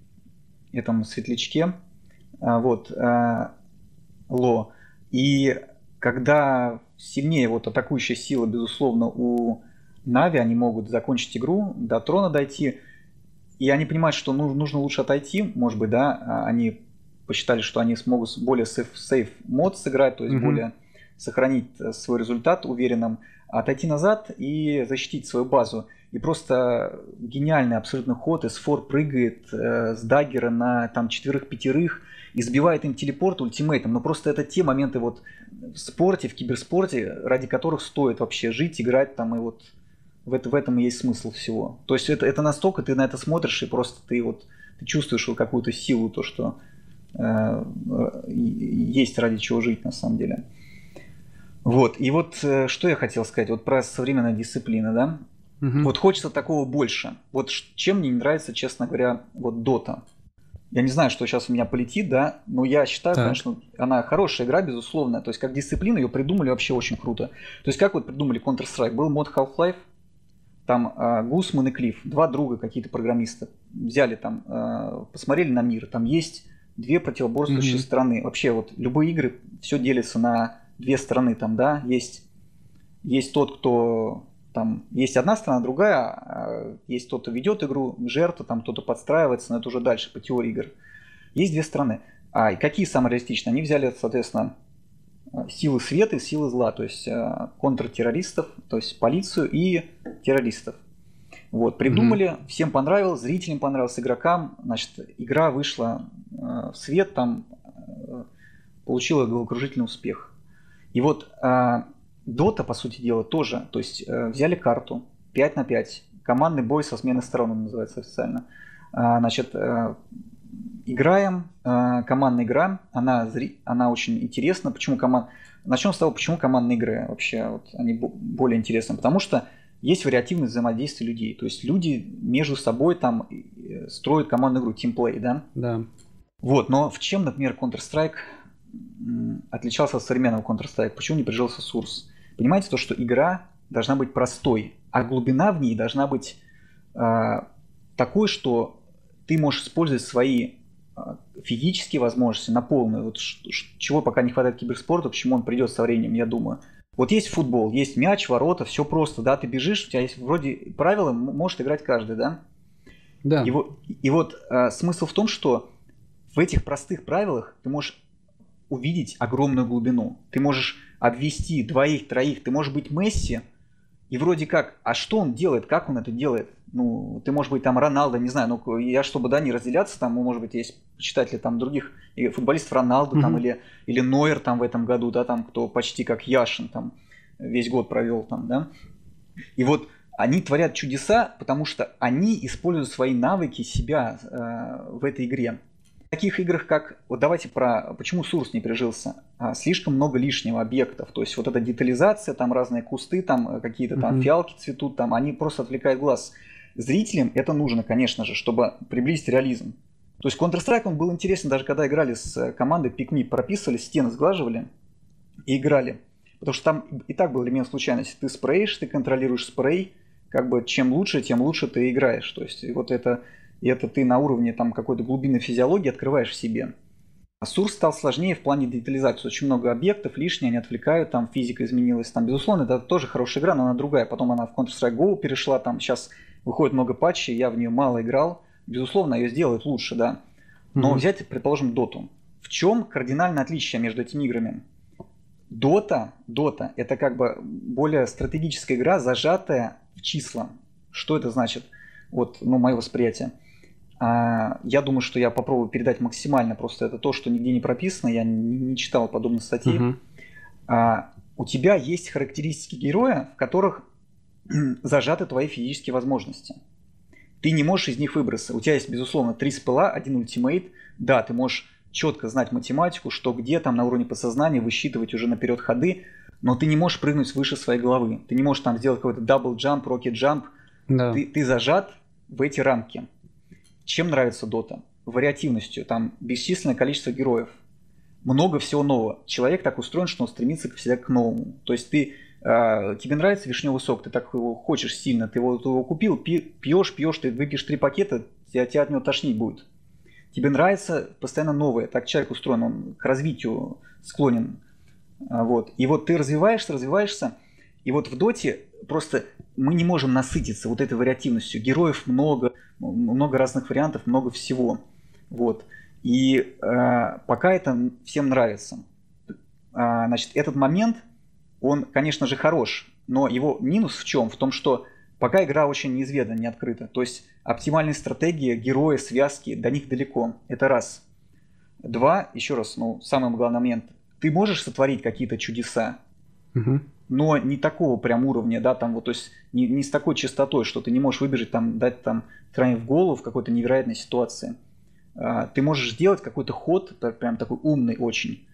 этом Светлячке, а, вот, а, Ло. И когда сильнее вот атакующая сила, безусловно, у Нави, они могут закончить игру, до трона дойти, и они понимают, что нужно лучше отойти, может быть, да, они посчитали, что они смогут более сейф мод сыграть, то есть mm-hmm. более сохранить свой результат уверенным, отойти назад и защитить свою базу. И просто гениальный абсолютно ход, Эсфор прыгает э, с даггера на там четверых-пятерых и сбивает им телепорт ультимейтом. Но просто это те моменты вот в спорте, в киберспорте, ради которых стоит вообще жить, играть там, и вот в, это, в этом и есть смысл всего. То есть это, это настолько ты на это смотришь, и просто ты вот ты чувствуешь вот какую-то силу, то, что э, есть ради чего жить на самом деле. Вот, и вот э, что я хотел сказать, вот про современные дисциплины, да? Угу. Вот хочется такого больше. Вот чем мне не нравится, честно говоря, вот Dota. Я не знаю, что сейчас у меня полетит, да, но я считаю, так. конечно, она хорошая игра, безусловно. То есть, как дисциплина ее придумали вообще очень круто. То есть, как вот придумали Counter-Strike? Был мод Half-Life, там э, Гусман и Клифф, два друга какие-то программисты. Взяли там, э, посмотрели на мир. Там есть две противоборствующие mm-hmm. стороны. Вообще, вот любые игры, все делится на две стороны. Там, да, есть, есть тот, кто... Там есть одна сторона, другая, есть тот, кто ведет игру, жертва, там кто-то подстраивается, но это уже дальше по теории игр. Есть две стороны. А какие самые реалистичные? Они взяли, соответственно, силы света и силы зла, то есть контртеррористов, то есть полицию и террористов. Вот, придумали, mm-hmm. всем понравилось, зрителям понравилось, игрокам. Значит, игра вышла в свет, там получила головокружительный успех. И вот Дота, по сути дела, тоже. То есть э, взяли карту пять на пять. Командный бой со сменой сторон, он называется официально. А, значит, э, играем. Э, командная игра. Она, зри... она очень интересна. Почему команд... Начнем с того, почему командные игры вообще вот, они более интересны. Потому что есть вариативность взаимодействия людей. То есть люди между собой там строят командную игру, тимплей, да? Да. Вот, но в чем, например, Counter-Strike отличался от современного Counter-Strike? Почему не прижился Source? Понимаете, то, что игра должна быть простой, а глубина в ней должна быть э, такой, что ты можешь использовать свои э, физические возможности на полную. Вот ш- ш- чего пока не хватает киберспорту, к чему он придет со временем, я думаю. Вот есть футбол, есть мяч, ворота, все просто, да, ты бежишь, у тебя есть вроде правила, может играть каждый, да? Да. И, вот, и вот э, смысл в том, что в этих простых правилах ты можешь увидеть огромную глубину. Ты можешь обвести двоих, троих, ты можешь быть Месси, и вроде как, а что он делает, как он это делает? Ну, ты можешь быть там Роналдо, не знаю, ну, я, чтобы, да, не разделяться, там, может быть, есть почитатели там других футболистов, Роналдо, mm-hmm. там, или, или Нойер там в этом году, да, там, кто почти как Яшин там весь год провел там, да. И вот они творят чудеса, потому что они используют свои навыки себя э, в этой игре. В таких играх, как, вот давайте про, почему Source не прижился, а, слишком много лишнего объектов, то есть вот эта детализация, там разные кусты, там какие-то там mm-hmm. фиалки цветут, там они просто отвлекают глаз. Зрителям это нужно, конечно же, чтобы приблизить реализм. То есть Counter-Strike, он был интересен, даже когда играли с командой Пикми, прописывали, стены сглаживали и играли. Потому что там и так был элемент случайности. Ты спреешь, ты контролируешь спрей, как бы чем лучше, тем лучше ты играешь. То есть вот это... И это ты на уровне там, какой-то глубины физиологии открываешь в себе. А Source стал сложнее в плане детализации. Очень много объектов лишние, они отвлекают, там физика изменилась. Там, безусловно, это тоже хорошая игра, но она другая. Потом она в Counter-Strike Go перешла, там сейчас выходит много патчей, я в нее мало играл. Безусловно, ее сделают лучше, да. Но mm-hmm. взять, предположим, Dota. В чем кардинальное отличие между этими играми? Dota, Dota это как бы более стратегическая игра, зажатая в числа. Что это значит? Вот, ну, мое восприятие. Я думаю, что я попробую передать максимально. Просто это то, что нигде не прописано. Я не читал подобных статей. Uh-huh. У тебя есть характеристики героя, в которых зажаты твои физические возможности. Ты не можешь из них выбраться. У тебя есть, безусловно, три спела, один ультимейт. Да, ты можешь четко знать математику, что где там на уровне подсознания, высчитывать уже наперед ходы, но ты не можешь прыгнуть выше своей головы. Ты не можешь там сделать какой-то дабл джамп, рокет джамп. Да. Ты, ты зажат в эти рамки. Чем нравится Дота? Вариативностью. Там бесчисленное количество героев. Много всего нового. Человек так устроен, что он стремится всегда к новому. То есть ты, э, тебе нравится вишневый сок, ты так его хочешь сильно, ты его, ты его купил, пи, пьешь, пьешь, ты выпьешь три пакета, тебя, тебя от него тошнить будет. Тебе нравится постоянно новое. Так человек устроен, он к развитию склонен. Вот. И вот ты развиваешься, развиваешься. И вот в Доте просто мы не можем насытиться вот этой вариативностью. Героев много, много разных вариантов, много всего. Вот. И э, пока это всем нравится. А, значит, этот момент, он, конечно же, хорош, но его минус в чем? В том, что пока игра очень неизведанна, не открыта. То есть оптимальные стратегии, герои, связки, до них далеко. Это раз. Два, еще раз, ну, самый главный момент. Ты можешь сотворить какие-то чудеса, угу. но не такого прям уровня, да, там вот, то есть не, не с такой частотой, что ты не можешь выбежать, там, дать там тройне в голову в какой-то невероятной ситуации. А, ты можешь сделать какой-то ход, прям такой умный очень,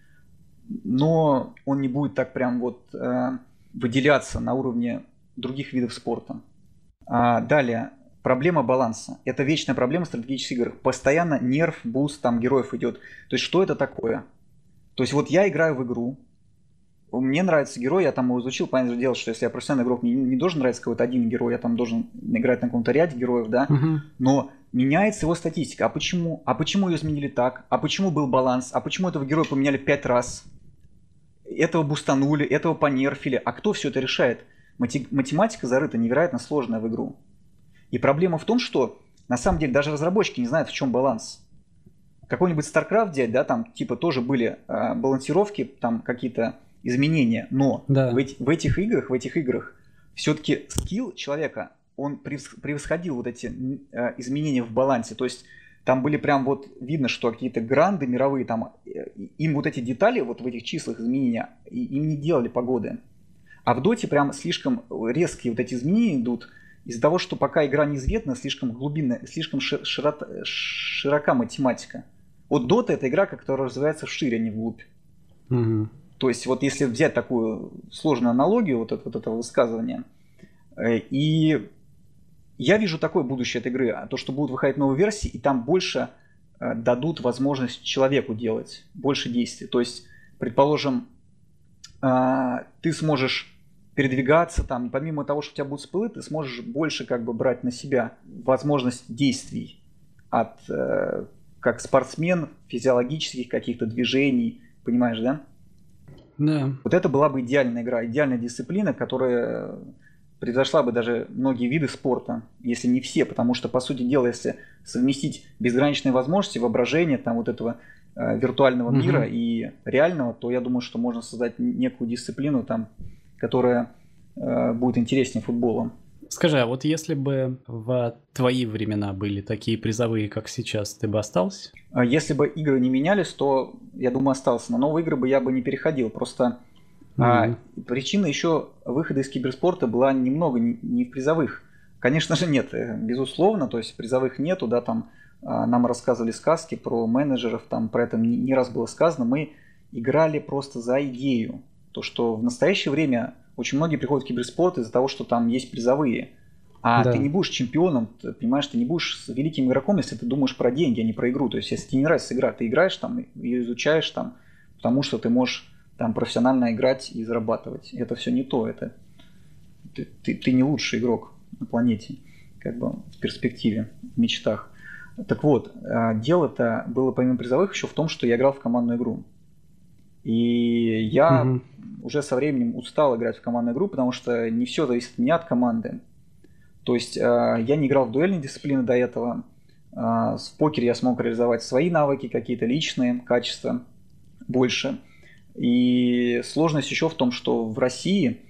но он не будет так прям вот а, выделяться на уровне других видов спорта. А, далее, проблема баланса. Это вечная проблема в стратегических играх. Постоянно нерв, буст там героев идет. То есть что это такое? То есть вот я играю в игру, мне нравится герой, я там его изучил, понятное дело, что если я профессиональный игрок, мне не должен нравиться какой-то один герой, я там должен играть на каком-то ряде героев, да, угу. Но меняется его статистика. А почему? А почему ее изменили так? А почему был баланс? А почему этого героя поменяли пять раз? Этого бустанули, этого понерфили. А кто все это решает? Мати- математика зарыта невероятно сложная в игру. И проблема в том, что на самом деле даже разработчики не знают, в чем баланс. Какой-нибудь StarCraft взять, да, там типа тоже были э, балансировки, там какие-то изменения, но да. в, эти, в этих играх, в этих играх все-таки скилл человека, он превосходил вот эти э, изменения в балансе. То есть там были прям вот видно, что какие-то гранды мировые, там им вот эти детали вот в этих числах изменения, им не делали погоды. А в доте прям слишком резкие вот эти изменения идут из-за того, что пока игра неизвестна, слишком глубинная, слишком широка, широка математика. Вот дота это игра, которая развивается вширь, а не вглубь. Угу. То есть вот если взять такую сложную аналогию вот, это, вот этого высказывания, и я вижу такое будущее этой игры, то, что будут выходить новые версии, и там больше э, дадут возможность человеку делать, больше действий. То есть, предположим, э, ты сможешь передвигаться, там, помимо того, что у тебя будут спылы, ты сможешь больше как бы брать на себя возможность действий от, э, как спортсмен, физиологических каких-то движений, понимаешь, да? Да. Вот это была бы идеальная игра, идеальная дисциплина, которая превзошла бы даже многие виды спорта, если не все, потому что, по сути дела, если совместить безграничные возможности, воображение там вот этого э, виртуального угу. мира и реального, то я думаю, что можно создать некую дисциплину, там, которая э, будет интереснее футбола. Скажи, а вот если бы в твои времена были такие призовые, как сейчас, ты бы остался? Если бы игры не менялись, то, я думаю, остался. На новые игры бы я бы не переходил, просто... Mm-hmm. А, причина еще выхода из киберспорта была немного не, не в призовых. Конечно же нет, безусловно, то есть призовых нету, да, там а, нам рассказывали сказки про менеджеров, там про это не, не раз было сказано, мы играли просто за идею. То, что в настоящее время очень многие приходят в киберспорт из-за того, что там есть призовые. А да. Ты не будешь чемпионом, ты, понимаешь, ты не будешь великим игроком, если ты думаешь про деньги, а не про игру. То есть если тебе не нравится игра, ты играешь там и изучаешь там, потому что ты можешь там профессионально играть и зарабатывать. Это все не то. Это ты, ты, ты не лучший игрок на планете, как бы в перспективе, в мечтах. Так вот, дело-то было помимо призовых еще в том, что я играл в командную игру. И я угу. уже со временем устал играть в командную игру, потому что не все зависит от меня, от команды. То есть я не играл в дуэльные дисциплины до этого. В покере я смог реализовать свои навыки, какие-то личные качества больше. И сложность еще в том, что в России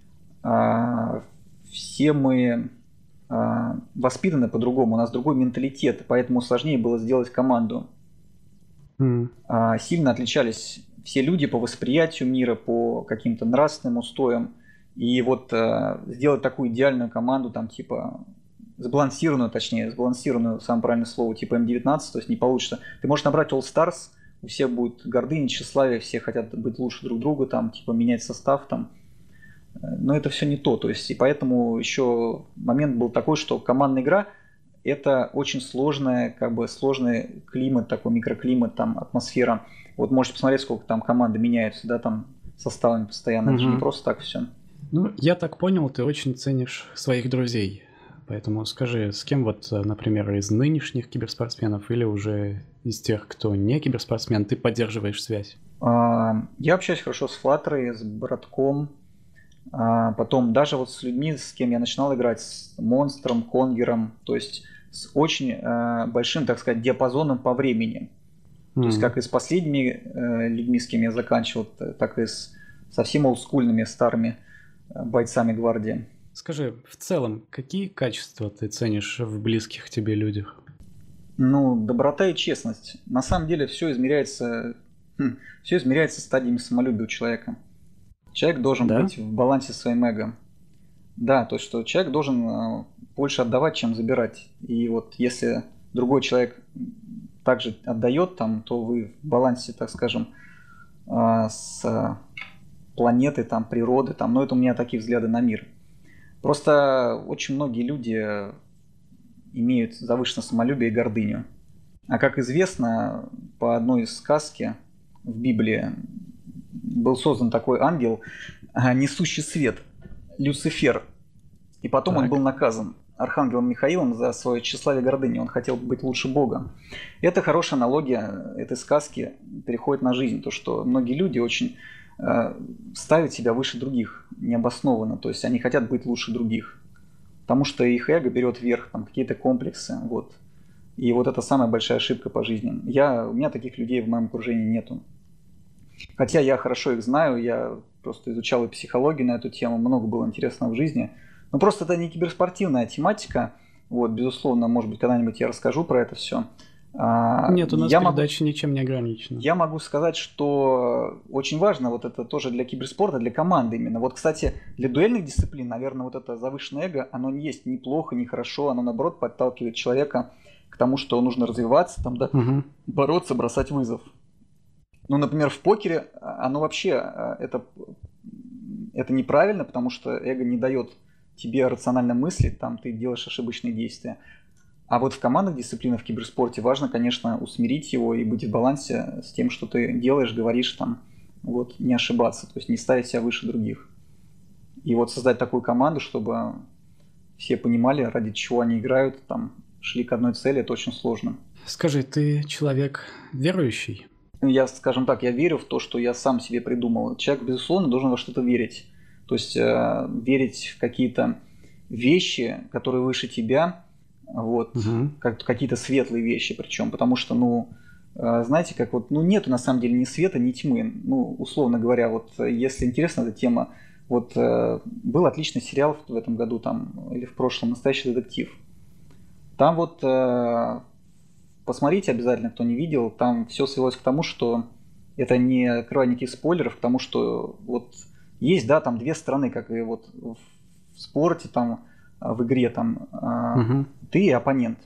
а, все мы а, воспитаны по-другому, у нас другой менталитет, поэтому сложнее было сделать команду. Mm. А, сильно отличались все люди по восприятию мира, по каким-то нравственным устоям. И вот а, сделать такую идеальную команду, там типа сбалансированную, точнее, сбалансированную, самое правильное слово, типа эм девятнадцать, то есть не получится. Ты можешь набрать All Stars, у всех будет гордыня, тщеславие, все хотят быть лучше друг друга, там, типа, менять состав, там. Но это все не то, то есть, и поэтому еще момент был такой, что командная игра – это очень сложная, как бы, сложный климат, такой микроклимат, там, атмосфера. Вот можете посмотреть, сколько там команды меняются, да, там, составами постоянно, угу. Это же не просто так все. Ну, я так понял, ты очень ценишь своих друзей. Поэтому скажи, с кем вот, например, из нынешних киберспортсменов или уже из тех, кто не киберспортсмен, ты поддерживаешь связь? Я общаюсь хорошо с Флаттерой, с Братком. Потом даже вот с людьми, с кем я начинал играть, с Монстром, Конгером, то есть с очень большим, так сказать, диапазоном по времени. Mm-hmm. То есть как и с последними людьми, с кем я заканчивал, так и с совсем олдскульными старыми бойцами гвардии. Скажи, в целом, какие качества ты ценишь в близких тебе людях? Ну, доброта и честность. На самом деле все измеряется, хм, все измеряется стадиями самолюбия у человека. Человек должен да? быть в балансе с своим эго. Да, то есть что человек должен больше отдавать, чем забирать. И вот если другой человек также отдает, там, то вы в балансе, так скажем, с планетой, там, природы. Там, но это у меня такие взгляды на мир. Просто очень многие люди имеют завышенное самолюбие и гордыню. А как известно, по одной из сказки в Библии был создан такой ангел, несущий свет, Люцифер. И потом так. он был наказан архангелом Михаилом за свое тщеславие и гордыню. Он хотел быть лучше Бога. Это хорошая аналогия этой сказки переходит на жизнь. То, что многие люди очень э, ставят себя выше других необоснованно. То есть они хотят быть лучше других. Потому что их эго берет вверх, там какие-то комплексы. Вот. И вот это самая большая ошибка по жизни. Я, у меня таких людей в моем окружении нету. Хотя я хорошо их знаю, я просто изучал и психологию на эту тему, много было интересного в жизни. Но просто это не киберспортивная тематика. Вот, безусловно, может быть, когда-нибудь я расскажу про это все. Нет, у нас я передача могу, ничем не ограничена. Я могу сказать, что очень важно, вот это тоже для киберспорта, для команды именно. Вот, кстати, для дуэльных дисциплин, наверное, вот это завышенное эго, оно не есть ни плохо, ни хорошо, оно, наоборот, подталкивает человека к тому, что нужно развиваться, там, да, угу. бороться, бросать вызов. Ну, например, в покере оно вообще, это, это неправильно, потому что эго не дает тебе рационально мыслить, там ты делаешь ошибочные действия. А вот в командных дисциплинах в киберспорте важно, конечно, усмирить его и быть в балансе с тем, что ты делаешь, говоришь, там, вот, не ошибаться, то есть не ставить себя выше других. И вот создать такую команду, чтобы все понимали, ради чего они играют, там, шли к одной цели, это очень сложно. Скажи, ты человек верующий? Я, скажем так, я верю в то, что я сам себе придумал. Человек, безусловно, должен во что-то верить. То есть э, верить в какие-то вещи, которые выше тебя, вот, угу. как, какие-то светлые вещи причем, потому что, ну, э, знаете, как вот, ну, нету на самом деле ни света, ни тьмы. Ну, условно говоря, вот, если интересна эта тема, вот, э, был отличный сериал в этом году, там, или в прошлом, «Настоящий детектив». Там вот, э, посмотрите обязательно, кто не видел, там все свелось к тому, что это не открывая никаких спойлеров, к тому, что вот есть, да, там две стороны, как и вот в спорте, там, в игре, там, угу. ты и оппонент.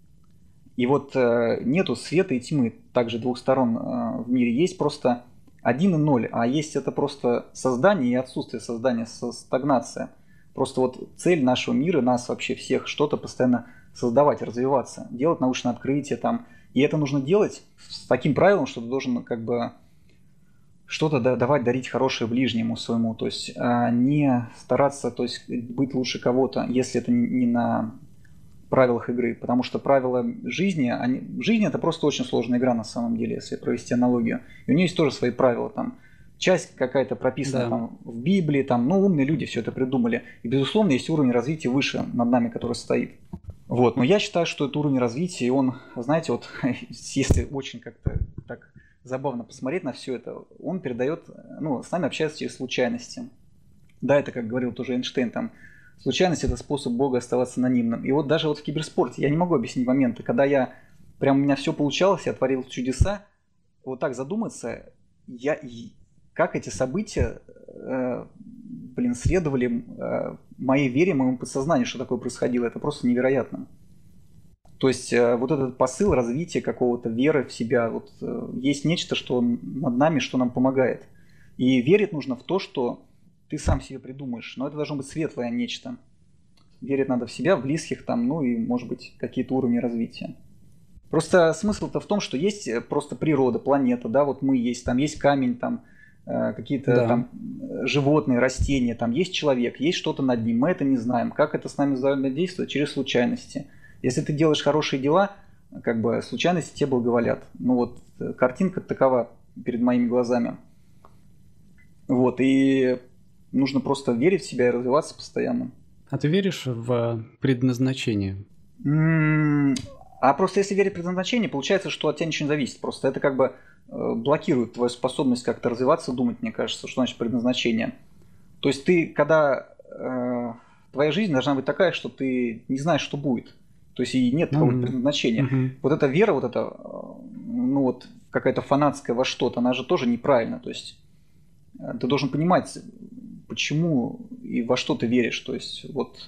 И вот нету света и тьмы, также двух сторон в мире. Есть просто один и ноль, а есть это просто создание и отсутствие создания, стагнация. Просто вот цель нашего мира, нас вообще всех, что-то постоянно создавать, развиваться, делать научные открытия там. И это нужно делать с таким правилом, что ты должен как бы что-то давать, дарить хорошее ближнему своему, то есть не стараться, то есть быть лучше кого-то, если это не на правилах игры, потому что правила жизни, они, жизнь это просто очень сложная игра на самом деле, если провести аналогию, и у нее есть тоже свои правила, там часть какая-то прописана да. там в Библии, там, ну умные люди все это придумали, и безусловно есть уровень развития выше над нами, который стоит. Вот, но я считаю, что это уровень развития, и он, знаете, вот если очень как-то так забавно посмотреть на все это, он передает, ну, с нами общается через случайности. Да, это, как говорил тоже Эйнштейн, там, случайность – это способ Бога оставаться анонимным. И вот даже вот в киберспорте я не могу объяснить моменты, когда я, прям у меня все получалось, я творил чудеса, вот так задуматься, я, как эти события, э, блин, следовали э, моей вере, моему подсознанию, что такое происходило, это просто невероятно. То есть э, вот этот посыл развития какого-то веры в себя, вот э, есть нечто, что над нами, что нам помогает. И верить нужно в то, что ты сам себе придумаешь, но это должно быть светлое нечто. Верить надо в себя, в близких, там, ну и, может быть, какие-то уровни развития. Просто смысл-то в том, что есть просто природа, планета, да, вот мы есть, там есть камень, там э, какие-то да. там животные, растения, там есть человек, есть что-то над ним, мы это не знаем. Как это с нами взаимодействует? Через случайности. Если ты делаешь хорошие дела, как бы случайности тебе благоволят. Ну вот картинка такова перед моими глазами. Вот, и нужно просто верить в себя и развиваться постоянно. А ты веришь в предназначение? М-м- а просто если верить в предназначение, получается, что от тебя ничего не зависит. Просто это как бы э, блокирует твою способность как-то развиваться, думать, мне кажется, что значит предназначение. То есть ты, когда э, твоя жизнь должна быть такая, что ты не знаешь, что будет. То есть и нет такого mm-hmm. предназначения. Mm-hmm. Вот эта вера, вот эта, ну вот какая-то фанатская во что-то, она же тоже неправильна. То есть ты должен понимать, почему и во что ты веришь. То есть вот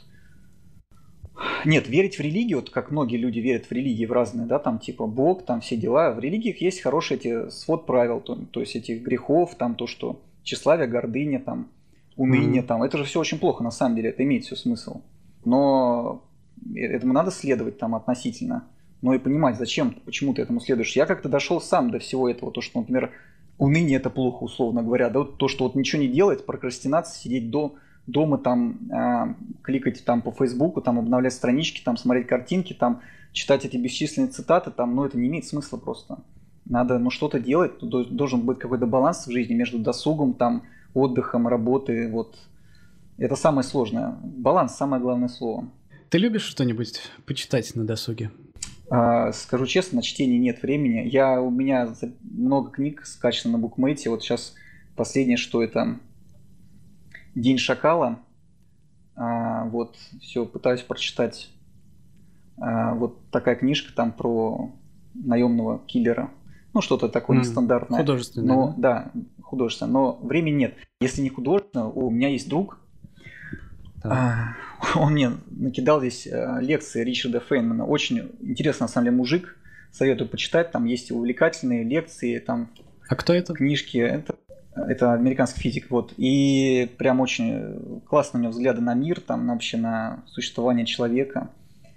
нет, верить в религию, вот как многие люди верят в религии в разные, да, там типа Бог, там все дела. В религиях есть хорошие эти свод правил, то, то есть этих грехов, там то, что тщеславие, гордыня, там уныние, mm-hmm. там. Это же все очень плохо на самом деле, это имеет все смысл. Но этому надо следовать там относительно, но и понимать, зачем, почему ты этому следуешь. Я как-то дошел сам до всего этого, то, что, например, уныние – это плохо, условно говоря, да, вот то, что вот ничего не делать, прокрастинация, сидеть до, дома, там, э, кликать там по Фейсбуку, там, обновлять странички, там, смотреть картинки, там, читать эти бесчисленные цитаты, там, ну, это не имеет смысла просто. Надо, ну, что-то делать, должен быть какой-то баланс в жизни между досугом, там, отдыхом, работой, вот. Это самое сложное. Баланс – самое главное слово. Ты любишь что-нибудь почитать на досуге? А, скажу честно, на чтение нет времени. Я, у меня много книг скачано на букмейте. Вот сейчас последнее, что это «День шакала». А, вот, все, пытаюсь прочитать. А, вот такая книжка там про наемного киллера. Ну, что-то такое mm, нестандартное. Художественное. Но, да, художественное. Но времени нет. Если не художественное, у меня есть друг. А, он мне накидал здесь лекции Ричарда Фейнмана. Очень интересный, на самом деле, мужик. Советую почитать. Там есть увлекательные лекции. Там а кто это? Книжки. Это, это американский физик. Вот. И прям очень классные у него взгляды на мир, там, вообще на существование человека.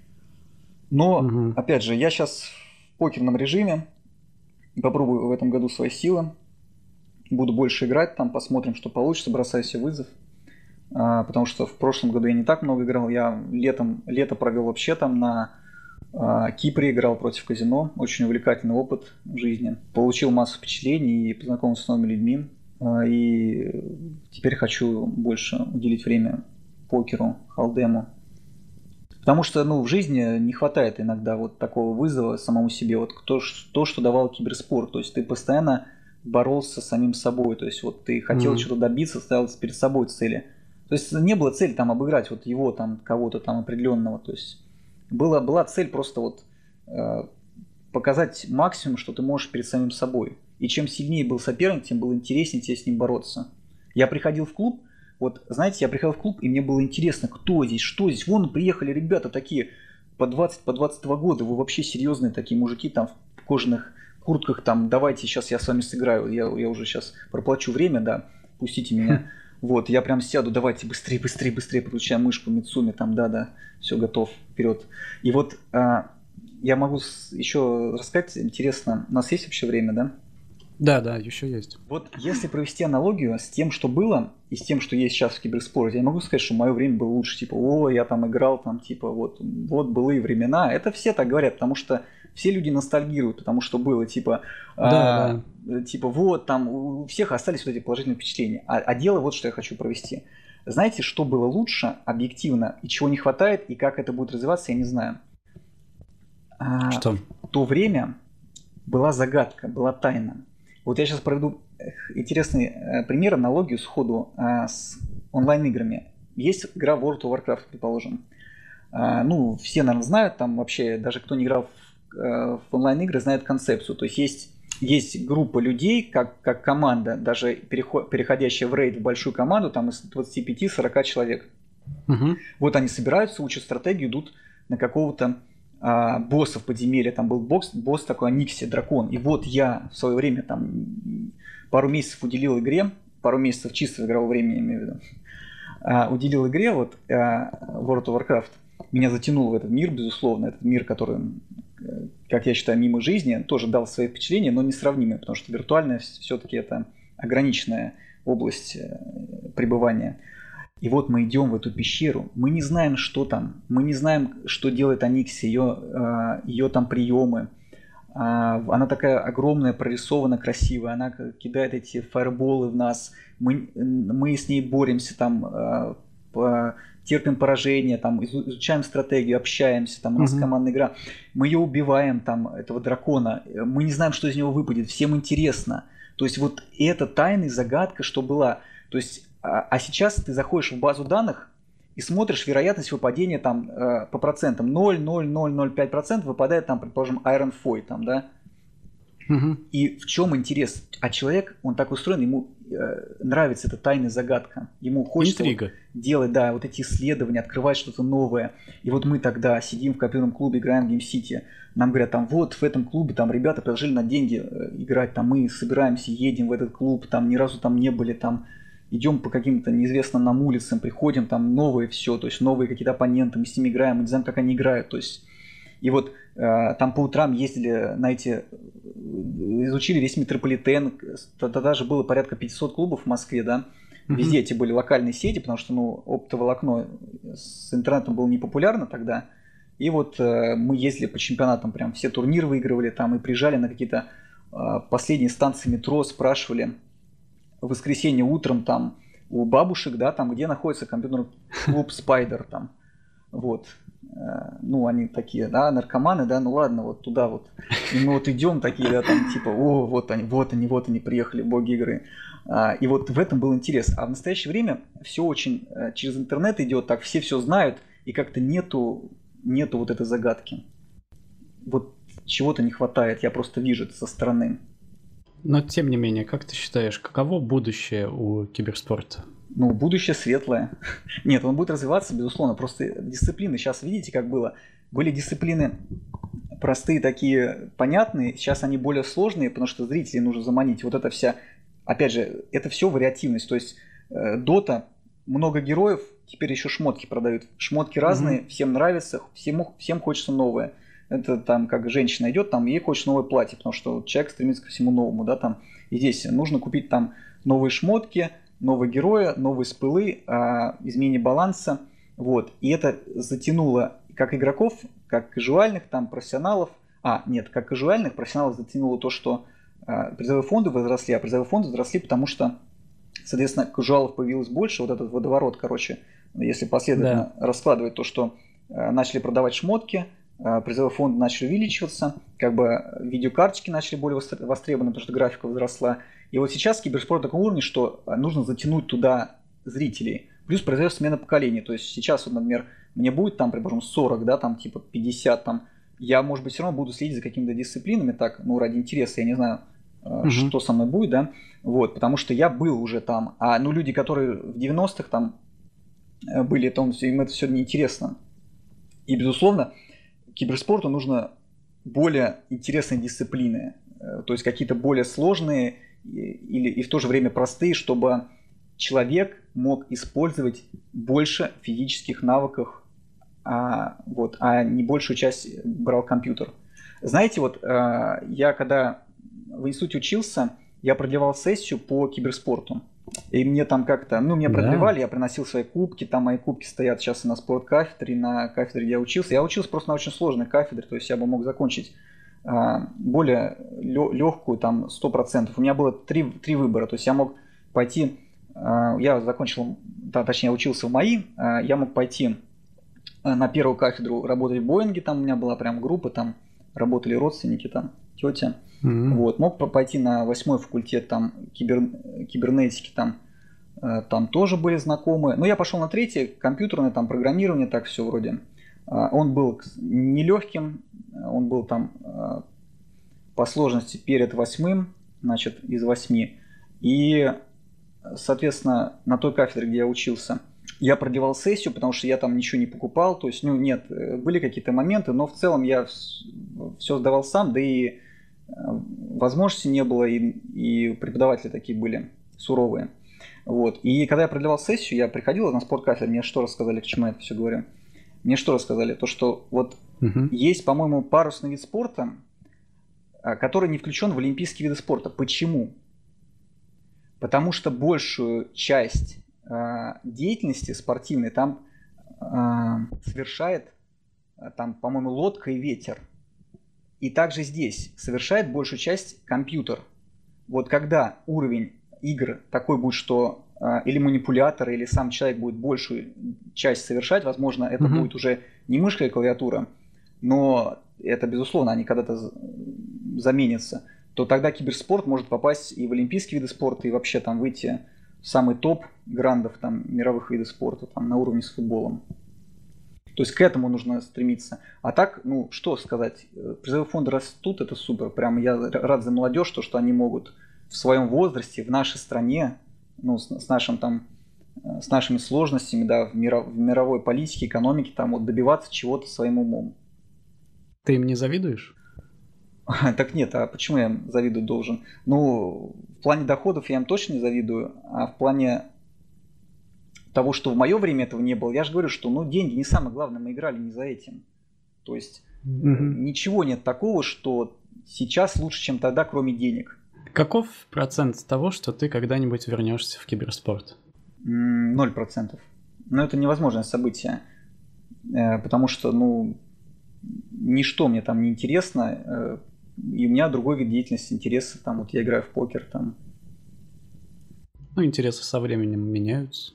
Но, угу. опять же, я сейчас в покерном режиме. Попробую в этом году свои силы. Буду больше играть, там посмотрим, что получится. Бросаю себе вызов. А, потому что в прошлом году я не так много играл. Я летом, лето провел вообще там на а, Кипре, играл против казино. Очень увлекательный опыт в жизни. Получил массу впечатлений и познакомился с новыми людьми. А, и теперь хочу больше уделить время покеру, халдему. Потому что, ну, в жизни не хватает иногда вот такого вызова самому себе. Вот то, то, что давал киберспорт. То есть ты постоянно боролся с самим собой. То есть вот ты хотел mm-hmm. что-то добиться, ставил перед собой цели. То есть не было цели там обыграть вот его там кого-то там определенного. То есть была, была цель просто вот э, показать максимум, что ты можешь перед самим собой. И чем сильнее был соперник, тем было интереснее тебе с ним бороться. Я приходил в клуб. Вот, знаете, я приходил в клуб, и мне было интересно, кто здесь, что здесь. Вон приехали ребята такие по двадцать, по двадцать два года, вы вообще серьезные такие мужики там в кожаных куртках, там, давайте сейчас я с вами сыграю, я, я уже сейчас проплачу время, да, пустите меня. Вот, я прям сяду, давайте быстрее, быстрее, быстрее, подключаем мышку, Мицуми, там, да-да, все, готов, вперед. И вот а, я могу еще рассказать, интересно, у нас есть вообще время, да? Да, да, еще есть. Вот если провести аналогию с тем, что было, и с тем, что есть сейчас в киберспорте, я могу сказать, что мое время было лучше. Типа, о, я там играл, там, типа, вот, вот былые времена. Это все так говорят, потому что все люди ностальгируют, потому что было, типа, да, а, да. типа, вот, там, у всех остались вот эти положительные впечатления. А, а дело вот, что я хочу провести. Знаете, что было лучше, объективно, и чего не хватает, и как это будет развиваться, я не знаю. А, что? В то время была загадка, была тайна. Вот я сейчас проведу интересный пример, аналогию сходу а, с онлайн-играми. Есть игра World of Warcraft, предположим. А, ну, все, наверное, знают, там вообще, даже кто не играл в, в онлайн-игры, знает концепцию. То есть есть, есть группа людей, как, как команда, даже переход, переходящая в рейд в большую команду, там из двадцати пяти сорока человек. Угу. Вот они собираются, учат стратегию, идут на какого-то А, босса в подземелье, там был босс, босс такой Аникси, дракон. И вот я в свое время там пару месяцев уделил игре, пару месяцев чистого игрового времени, я имею в виду, а, уделил игре вот а, World of Warcraft. Меня затянул в этот мир, безусловно, этот мир, который, как я считаю, мимо жизни, тоже дал свои впечатления, но несравнимые, потому что виртуальная все-таки это ограниченная область пребывания. И вот мы идем в эту пещеру, мы не знаем, что там, мы не знаем, что делает Аникси, ее, ее там приемы. Она такая огромная, прорисована, красивая, она кидает эти фаерболы в нас, мы, мы с ней боремся, там, терпим поражение, там, изучаем стратегию, общаемся, там, у нас mm-hmm. командная игра. Мы ее убиваем, там, этого дракона, мы не знаем, что из него выпадет, всем интересно. То есть вот это тайная загадка, что была. То есть А сейчас ты заходишь в базу данных и смотришь вероятность выпадения там по процентам. ноль целых ноль ноль ноль пять процентов выпадает там, предположим, Iron Foy, там, да? Угу. И в чем интерес? А человек, он так устроен, ему э, нравится эта тайная загадка. Ему хочется вот делать, да, вот эти исследования, открывать что-то новое. И вот мы тогда сидим в компьютерном клубе, играем в Game City. Нам говорят, там, вот в этом клубе там ребята предложили на деньги играть, там мы собираемся, едем в этот клуб, там ни разу там не были, там идем по каким-то неизвестным нам улицам, приходим, там новые все, то есть новые какие-то оппоненты, мы с ними играем, мы не знаем, как они играют, то есть и вот э, там по утрам ездили на эти, изучили весь метрополитен, тогда же было порядка пятьсот клубов в Москве, да, везде mm-hmm. эти были локальные сети, потому что, ну, оптоволокно с интернетом было не популярно тогда, и вот э, мы ездили по чемпионатам, прям все турниры выигрывали там и приезжали на какие-то э, последние станции метро, спрашивали в воскресенье утром там у бабушек, да, там где находится компьютерный клуб Spider там, вот. Ну, они такие, да, наркоманы, да, ну ладно, вот туда вот. И мы вот идем такие, да, там типа, о, вот они, вот они, вот они приехали, боги игры. И вот в этом был интерес. А в настоящее время все очень через интернет идет, так все все знают, и как-то нету, нету вот этой загадки. Вот чего-то не хватает, я просто вижу это со стороны. Но тем не менее, как ты считаешь, каково будущее у киберспорта? Ну, будущее светлое. Нет, он будет развиваться, безусловно. Просто дисциплины, сейчас видите, как было. Были дисциплины простые такие, понятные. Сейчас они более сложные, потому что зрителей нужно заманить. Вот это вся, опять же, это все вариативность. То есть Дота, много героев, теперь еще шмотки продают. Шмотки разные, mm-hmm. всем нравится, всем, всем хочется новое. Это там, как женщина идет, там ей хочется новое платье, потому что человек стремится ко всему новому, да, там. И здесь нужно купить там новые шмотки, новые герои, новые спылы, а, изменение баланса, вот, и это затянуло как игроков, как кажуальных, там, профессионалов, а, нет, как кажуальных, профессионалов затянуло то, что а, призовые фонды возросли, а призовые фонды возросли, потому что, соответственно, кажуалов появилось больше, вот этот водоворот, короче, если последовательно да. раскладывать то, что а, начали продавать шмотки, а, призовые фонды начали увеличиваться, как бы видеокарточки начали более востребованы, потому что графика возросла. И вот сейчас киберспорт на таком уровне, что нужно затянуть туда зрителей. Плюс произойдет смена поколений. То есть сейчас, вот, например, мне будет там, предположим, сорок, да, там типа пятьдесят, там, я, может быть, все равно буду следить за какими-то дисциплинами, так, ну, ради интереса, я не знаю, угу. что со мной будет, да, вот, потому что я был уже там, а, ну, люди, которые в девяностых там были, то им это все неинтересно. И, безусловно, киберспорту нужно более интересные дисциплины, то есть какие-то более сложные, или и в то же время простые, чтобы человек мог использовать больше физических навыков, а, вот, а не большую часть брал компьютер. Знаете, вот я когда в институте учился, я продлевал сессию по киберспорту. И мне там как-то, ну, меня продлевали, да. я приносил свои кубки, там мои кубки стоят сейчас и на спорткафедре, на кафедре, где я учился. Я учился просто на очень сложной кафедре, то есть я бы мог закончить более легкую, там, сто процентов. У меня было три, три выбора. То есть я мог пойти, я закончил, точнее, учился в МАИ, я мог пойти на первую кафедру работать в Боинге, там у меня была прям группа, там работали родственники, там, тетя. Mm-hmm. Вот. Мог пойти на восьмой факультет, там, кибер, кибернетики, там, там тоже были знакомые. Но я пошел на третий, компьютерное, там, программирование, так все вроде. Он был нелегким, он был там по сложности перед восьмым, значит, из восьми. И, соответственно, на той кафедре, где я учился, я продлевал сессию, потому что я там ничего не покупал. То есть, ну, нет, были какие-то моменты, но в целом я все сдавал сам, да и возможности не было, и, и преподаватели такие были суровые. Вот. И когда я продлевал сессию, я приходил на спорткафедру, мне что рассказали, к чему я это все говорю? Мне что рассказали? То, что вот uh-huh. есть, по-моему, парусный вид спорта, который не включен в олимпийские виды спорта. Почему? Потому что большую часть э, деятельности спортивной там э, совершает, там, по-моему, лодка и ветер. И также здесь совершает большую часть компьютер. Вот когда уровень игр такой будет, что или манипулятор, или сам человек будет большую часть совершать, возможно, это mm-hmm. будет уже не мышка и клавиатура, но это, безусловно, они когда-то заменятся, то тогда киберспорт может попасть и в олимпийские виды спорта, и вообще там выйти в самый топ грандов там, мировых видов спорта, там, на уровне с футболом. То есть к этому нужно стремиться. А так, ну, что сказать, призовые фонды растут, это супер. Прям я рад за молодежь, то, что они могут в своем возрасте, в нашей стране, ну, с, с, нашим, там, с нашими сложностями, да, в, миров, в мировой политике, экономике, там, вот, добиваться чего-то своим умом. Ты им не завидуешь? Так нет, а почему я им завидовать должен? Ну, в плане доходов я им точно не завидую, а в плане того, что в мое время этого не было, я же говорю, что ну, деньги не самое главное, мы играли не за этим. То есть mm-hmm. ничего нет такого, что сейчас лучше, чем тогда, кроме денег. Каков процент того, что ты когда-нибудь вернешься в киберспорт? Ноль процентов. Но это невозможное событие, потому что, ну, ничто мне там не интересно, и у меня другой вид деятельности, интересы, там, вот я играю в покер, там. Ну, интересы со временем меняются.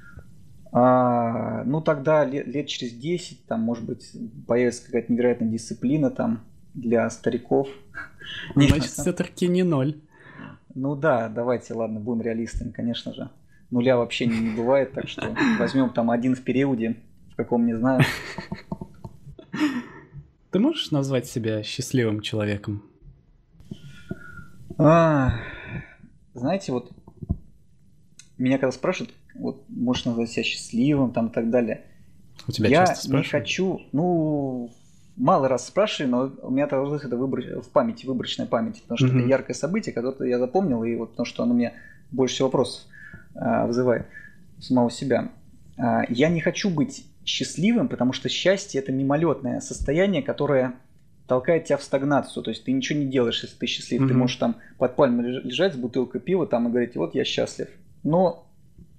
А, ну, тогда лет, лет через десять, там, может быть, появится какая-то невероятная дисциплина, там, для стариков. Значит, все-таки не ноль. Ну да, давайте, ладно, будем реалистами, конечно же. Нуля вообще не, не бывает, так что возьмем там один в периоде, в каком не знаю. Ты можешь назвать себя счастливым человеком? А, знаете, вот меня когда спрашивают, вот можешь назвать себя счастливым там и так далее. У тебя я часто спрашивают? Не хочу, ну, мало раз спрашиваю, но у меня это выбор... в памяти, выборочная память, потому что mm-hmm. это яркое событие, которое я запомнил, и вот потому что оно мне больше всего вопросов а, вызывает самого себя. А, я не хочу быть счастливым, потому что счастье – это мимолетное состояние, которое толкает тебя в стагнацию. То есть ты ничего не делаешь, если ты счастлив. Mm-hmm. Ты можешь там под пальмой лежать с бутылкой пива там, и говорить, вот я счастлив. Но,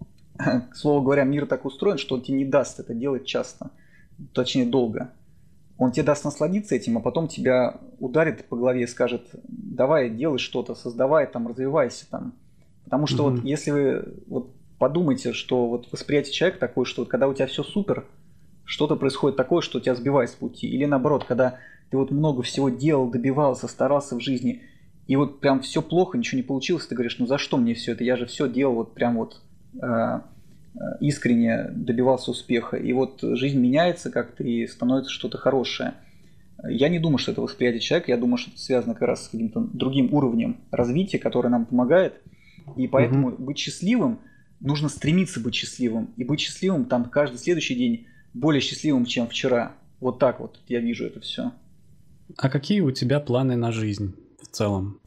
к слову говоря, мир так устроен, что он тебе не даст это делать часто, точнее долго. Он тебе даст насладиться этим, а потом тебя ударит по голове и скажет, давай, делай что-то, создавай, там, развивайся там. Потому что mm-hmm. вот если вы вот подумайте, что вот восприятие человека такое, что вот когда у тебя все супер, что-то происходит такое, что тебя сбивает с пути. Или наоборот, когда ты вот много всего делал, добивался, старался в жизни, и вот прям все плохо, ничего не получилось, ты говоришь, ну за что мне все это? Я же все делал вот прям вот э, искренне добивался успеха. И вот жизнь меняется как-то и становится что-то хорошее. Я не думаю, что это восприятие человека, я думаю, что это связано как раз с каким-то другим уровнем развития, который нам помогает. И поэтому mm-hmm. быть счастливым, нужно стремиться быть счастливым. И быть счастливым там каждый следующий день более счастливым, чем вчера. Вот так вот я вижу это все. А какие у тебя планы на жизнь в целом?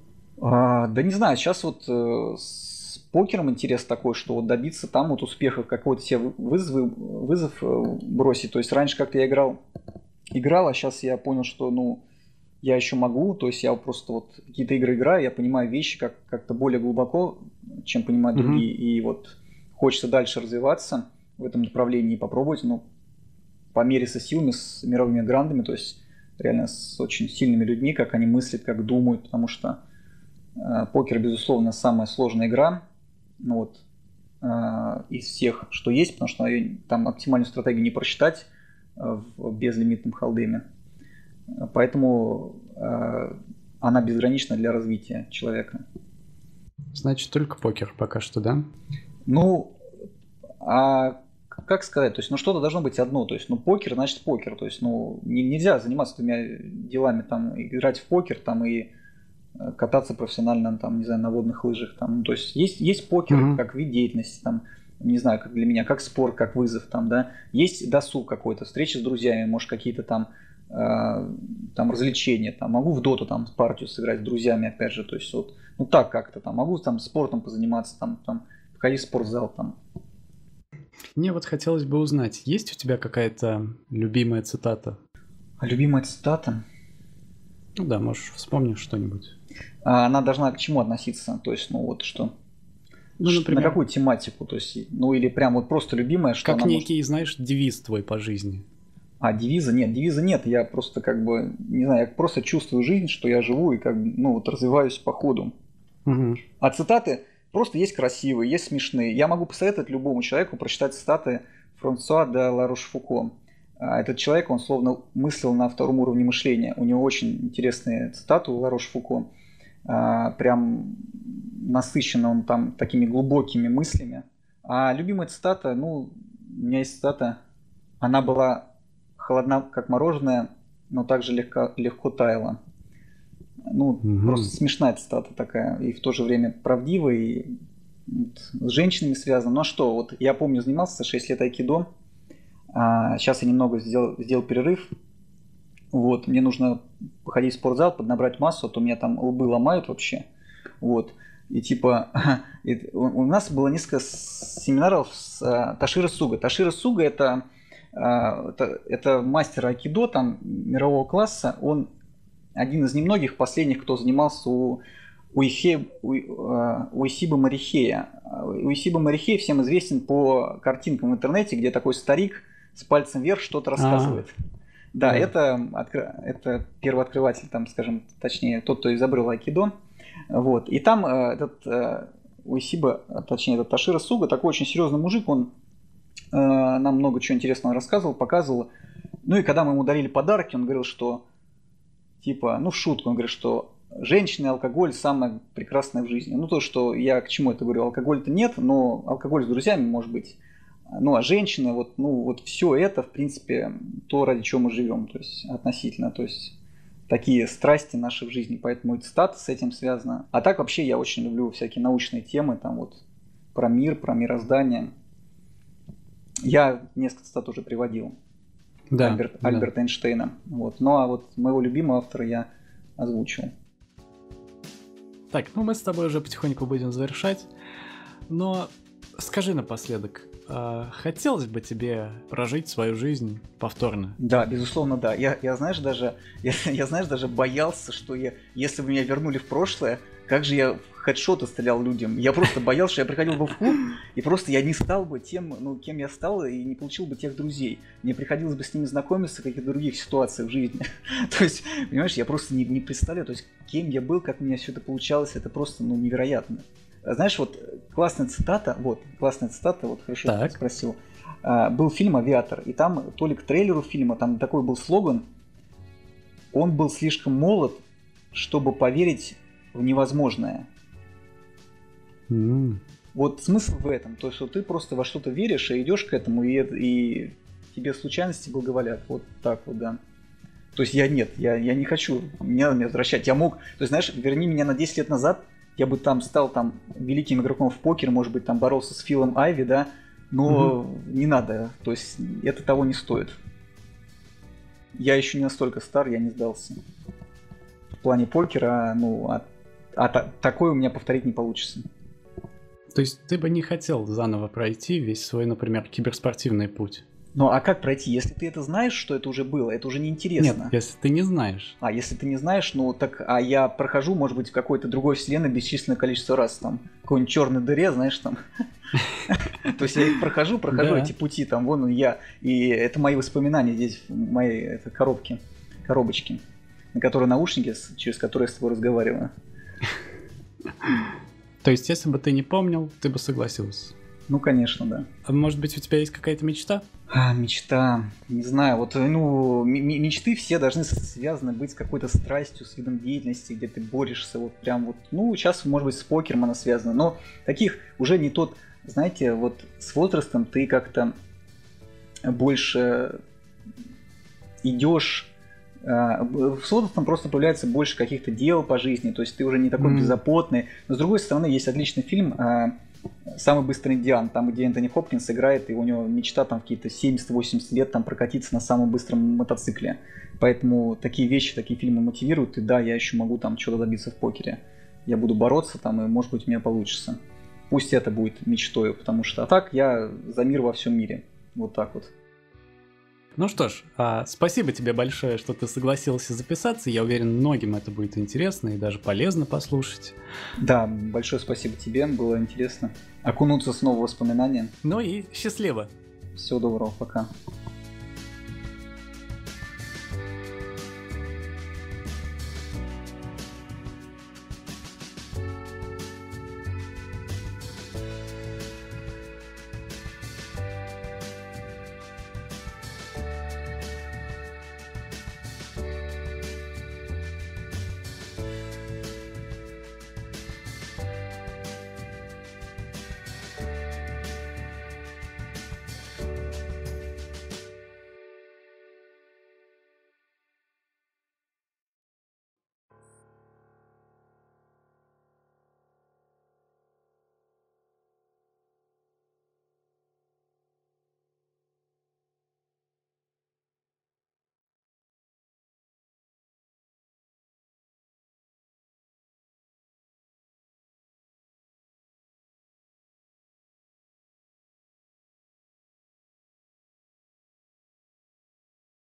А, да не знаю, сейчас вот э, с покером интерес такой, что вот добиться там вот успехов, какой-то себе вызов, вызов э, бросить. То есть раньше как-то я играл, играл, а сейчас я понял, что ну я еще могу. То есть я просто вот какие-то игры играю, я понимаю вещи как, как-то более глубоко, чем понимают mm-hmm. другие. И вот хочется дальше развиваться в этом направлении и попробовать, ну, помериться силами с мировыми грандами, то есть реально с очень сильными людьми, как они мыслят, как думают, потому что э, покер, безусловно, самая сложная игра, ну, вот, э, из всех, что есть, потому что там оптимальную стратегию не просчитать э, в безлимитном холдеме. Поэтому э, она безгранична для развития человека. Значит, только покер пока что, да? Ну, а как сказать, то есть, ну что-то должно быть одно, то есть, ну покер, значит покер, то есть, ну не, нельзя заниматься двумя делами, там, играть в покер, там, и кататься профессионально, там, не знаю, на водных лыжах, там, ну, то есть, есть, есть покер mm-hmm. как вид деятельности, там, не знаю, как для меня, как спорт, как вызов, там, да, есть досуг какой-то, встречи с друзьями, может, какие-то там, э, там, развлечения, там, могу в доту, там, партию сыграть с друзьями, опять же, то есть, вот, ну так как-то, там, могу, там, спортом позаниматься, там, там, походить в спортзал, там. Мне вот хотелось бы узнать, есть у тебя какая-то любимая цитата? Любимая цитата? Ну да, можешь вспомнить что-нибудь. Она должна к чему относиться? То есть, ну вот что? Ну, например, на какую тематику? То есть, ну или прям вот просто любимая, что как она некий, может... знаешь, девиз твой по жизни. А, девиза? Нет, девиза нет. Я просто как бы, не знаю, я просто чувствую жизнь, что я живу и как бы, ну вот развиваюсь по ходу. Угу. А цитаты... Просто есть красивые, есть смешные. Я могу посоветовать любому человеку прочитать цитаты Франсуа де ла Рошфуко. Этот человек, он словно мыслил на втором уровне мышления. У него очень интересные цитаты у ла Рошфуко. Прям насыщенно он там такими глубокими мыслями. А любимая цитата, ну, у меня есть цитата. Она была холодна, как мороженое, но также легко, легко таяла. Ну, угу. Просто смешная цитата такая, и в то же время правдивая, и вот, с женщинами связана. Ну а что, вот я помню, занимался шесть лет айкидо, а сейчас я немного сделал, сделал перерыв, вот, мне нужно походить в спортзал, поднабрать массу, а то меня там лбы ломают вообще, вот. И типа, и у нас было несколько семинаров с а, Таширо Суга. Таширо Суга это, а, это, это мастер айкидо там, мирового класса. Он один из немногих последних, кто занимался у Уихе, у, а, Уисиба Морихея. Уисиба Морихей всем известен по картинкам в интернете, где такой старик с пальцем вверх что-то рассказывает. А-а-а. Да, да. Это, это первооткрыватель, там, скажем, точнее, тот, кто изобрел айкидо. Вот. И там э, этот э, Уисиба, точнее, этот Таширо Суга, такой очень серьезный мужик, он э, нам много чего интересного рассказывал, показывал. Ну и когда мы ему дарили подарки, он говорил, что, типа, ну в шутку, он говорит, что женщины и алкоголь самое прекрасное в жизни. Ну то, что я к чему это говорю, алкоголя-то нет, но алкоголь с друзьями может быть. Ну а женщины, вот, ну вот все это, в принципе, то, ради чего мы живем, то есть относительно, то есть такие страсти наши в жизни, поэтому и цитата с этим связана. А так вообще я очень люблю всякие научные темы, там вот про мир, про мироздание. Я несколько цитат уже приводил. Да, Альберт, да. Альберта Эйнштейна. Вот. Ну а вот моего любимого автора я озвучил. Так, ну мы с тобой уже потихоньку будем завершать, но скажи напоследок, а хотелось бы тебе прожить свою жизнь повторно? Да, безусловно, да. Я, я знаешь, даже я, я, знаешь, даже боялся, что я, если бы меня вернули в прошлое, как же я в хедшоты стрелял людям. Я просто боялся, что я приходил бы в клуб, и просто я не стал бы тем, ну, кем я стал, и не получил бы тех друзей. Мне приходилось бы с ними знакомиться в каких-то других ситуациях в жизни. То есть, понимаешь, я просто не, не представляю, то есть, кем я был, как у меня все это получалось, это просто, ну, невероятно. Знаешь, вот классная цитата, вот, классная цитата, вот хорошо так. Ты спросил. А, был фильм «Авиатор», и там, то ли к трейлеру фильма, там такой был слоган: «Он был слишком молод, чтобы поверить в невозможное». Mm. Вот смысл в этом, то есть, что ты просто во что-то веришь и идешь к этому, и, и тебе случайности благоволят, вот так вот, да. То есть я нет, я, я не хочу, не надо меня возвращать, я мог, то есть, знаешь, верни меня на десять лет назад, я бы там стал там великим игроком в покер, может быть, там боролся с Филом Айви, да, но угу. не надо, то есть это того не стоит. Я еще не настолько стар, я не сдался. В плане покера, ну, а, а та, такое у меня повторить не получится. То есть ты бы не хотел заново пройти весь свой, например, киберспортивный путь? Ну а как пройти? Если ты это знаешь, что это уже было, это уже неинтересно. Нет, если ты не знаешь. А, если ты не знаешь, ну так, а я прохожу, может быть, в какой-то другой вселенной бесчисленное количество раз, там, в какой-нибудь черной дыре, знаешь, там. То есть я их прохожу, прохожу эти пути, там, вон я, и это мои воспоминания здесь, в моей коробке, коробочке, на которой наушники, через которые я с тобой разговариваю. То есть, если бы ты не помнил, ты бы согласился? Ну, конечно, да. А может быть, у тебя есть какая-то мечта? А, мечта, не знаю, вот, ну, м- мечты все должны связаны быть с какой-то страстью, с видом деятельности, где ты борешься, вот прям вот, ну, сейчас, может быть, с покером она связана, но таких уже не тот, знаете, вот с возрастом ты как-то больше идешь, а, с возрастом просто появляется больше каких-то дел по жизни, то есть ты уже не такой mm-hmm. беззаботный, но с другой стороны, есть отличный фильм а, «Самый быстрый индиан», там, где Энтони Хопкинс играет, и у него мечта там какие-то семьдесят-восемьдесят лет там прокатиться на самом быстром мотоцикле. Поэтому такие вещи, такие фильмы мотивируют, и да, я еще могу там что-то добиться в покере. Я буду бороться там, и может быть у меня получится. Пусть это будет мечтой, потому что а так я за мир во всем мире. Вот так вот. Ну что ж, а, спасибо тебе большое, что ты согласился записаться. Я уверен, многим это будет интересно и даже полезно послушать. Да, большое спасибо тебе, было интересно окунуться снова в воспоминания. Ну и счастливо. Всего доброго, пока.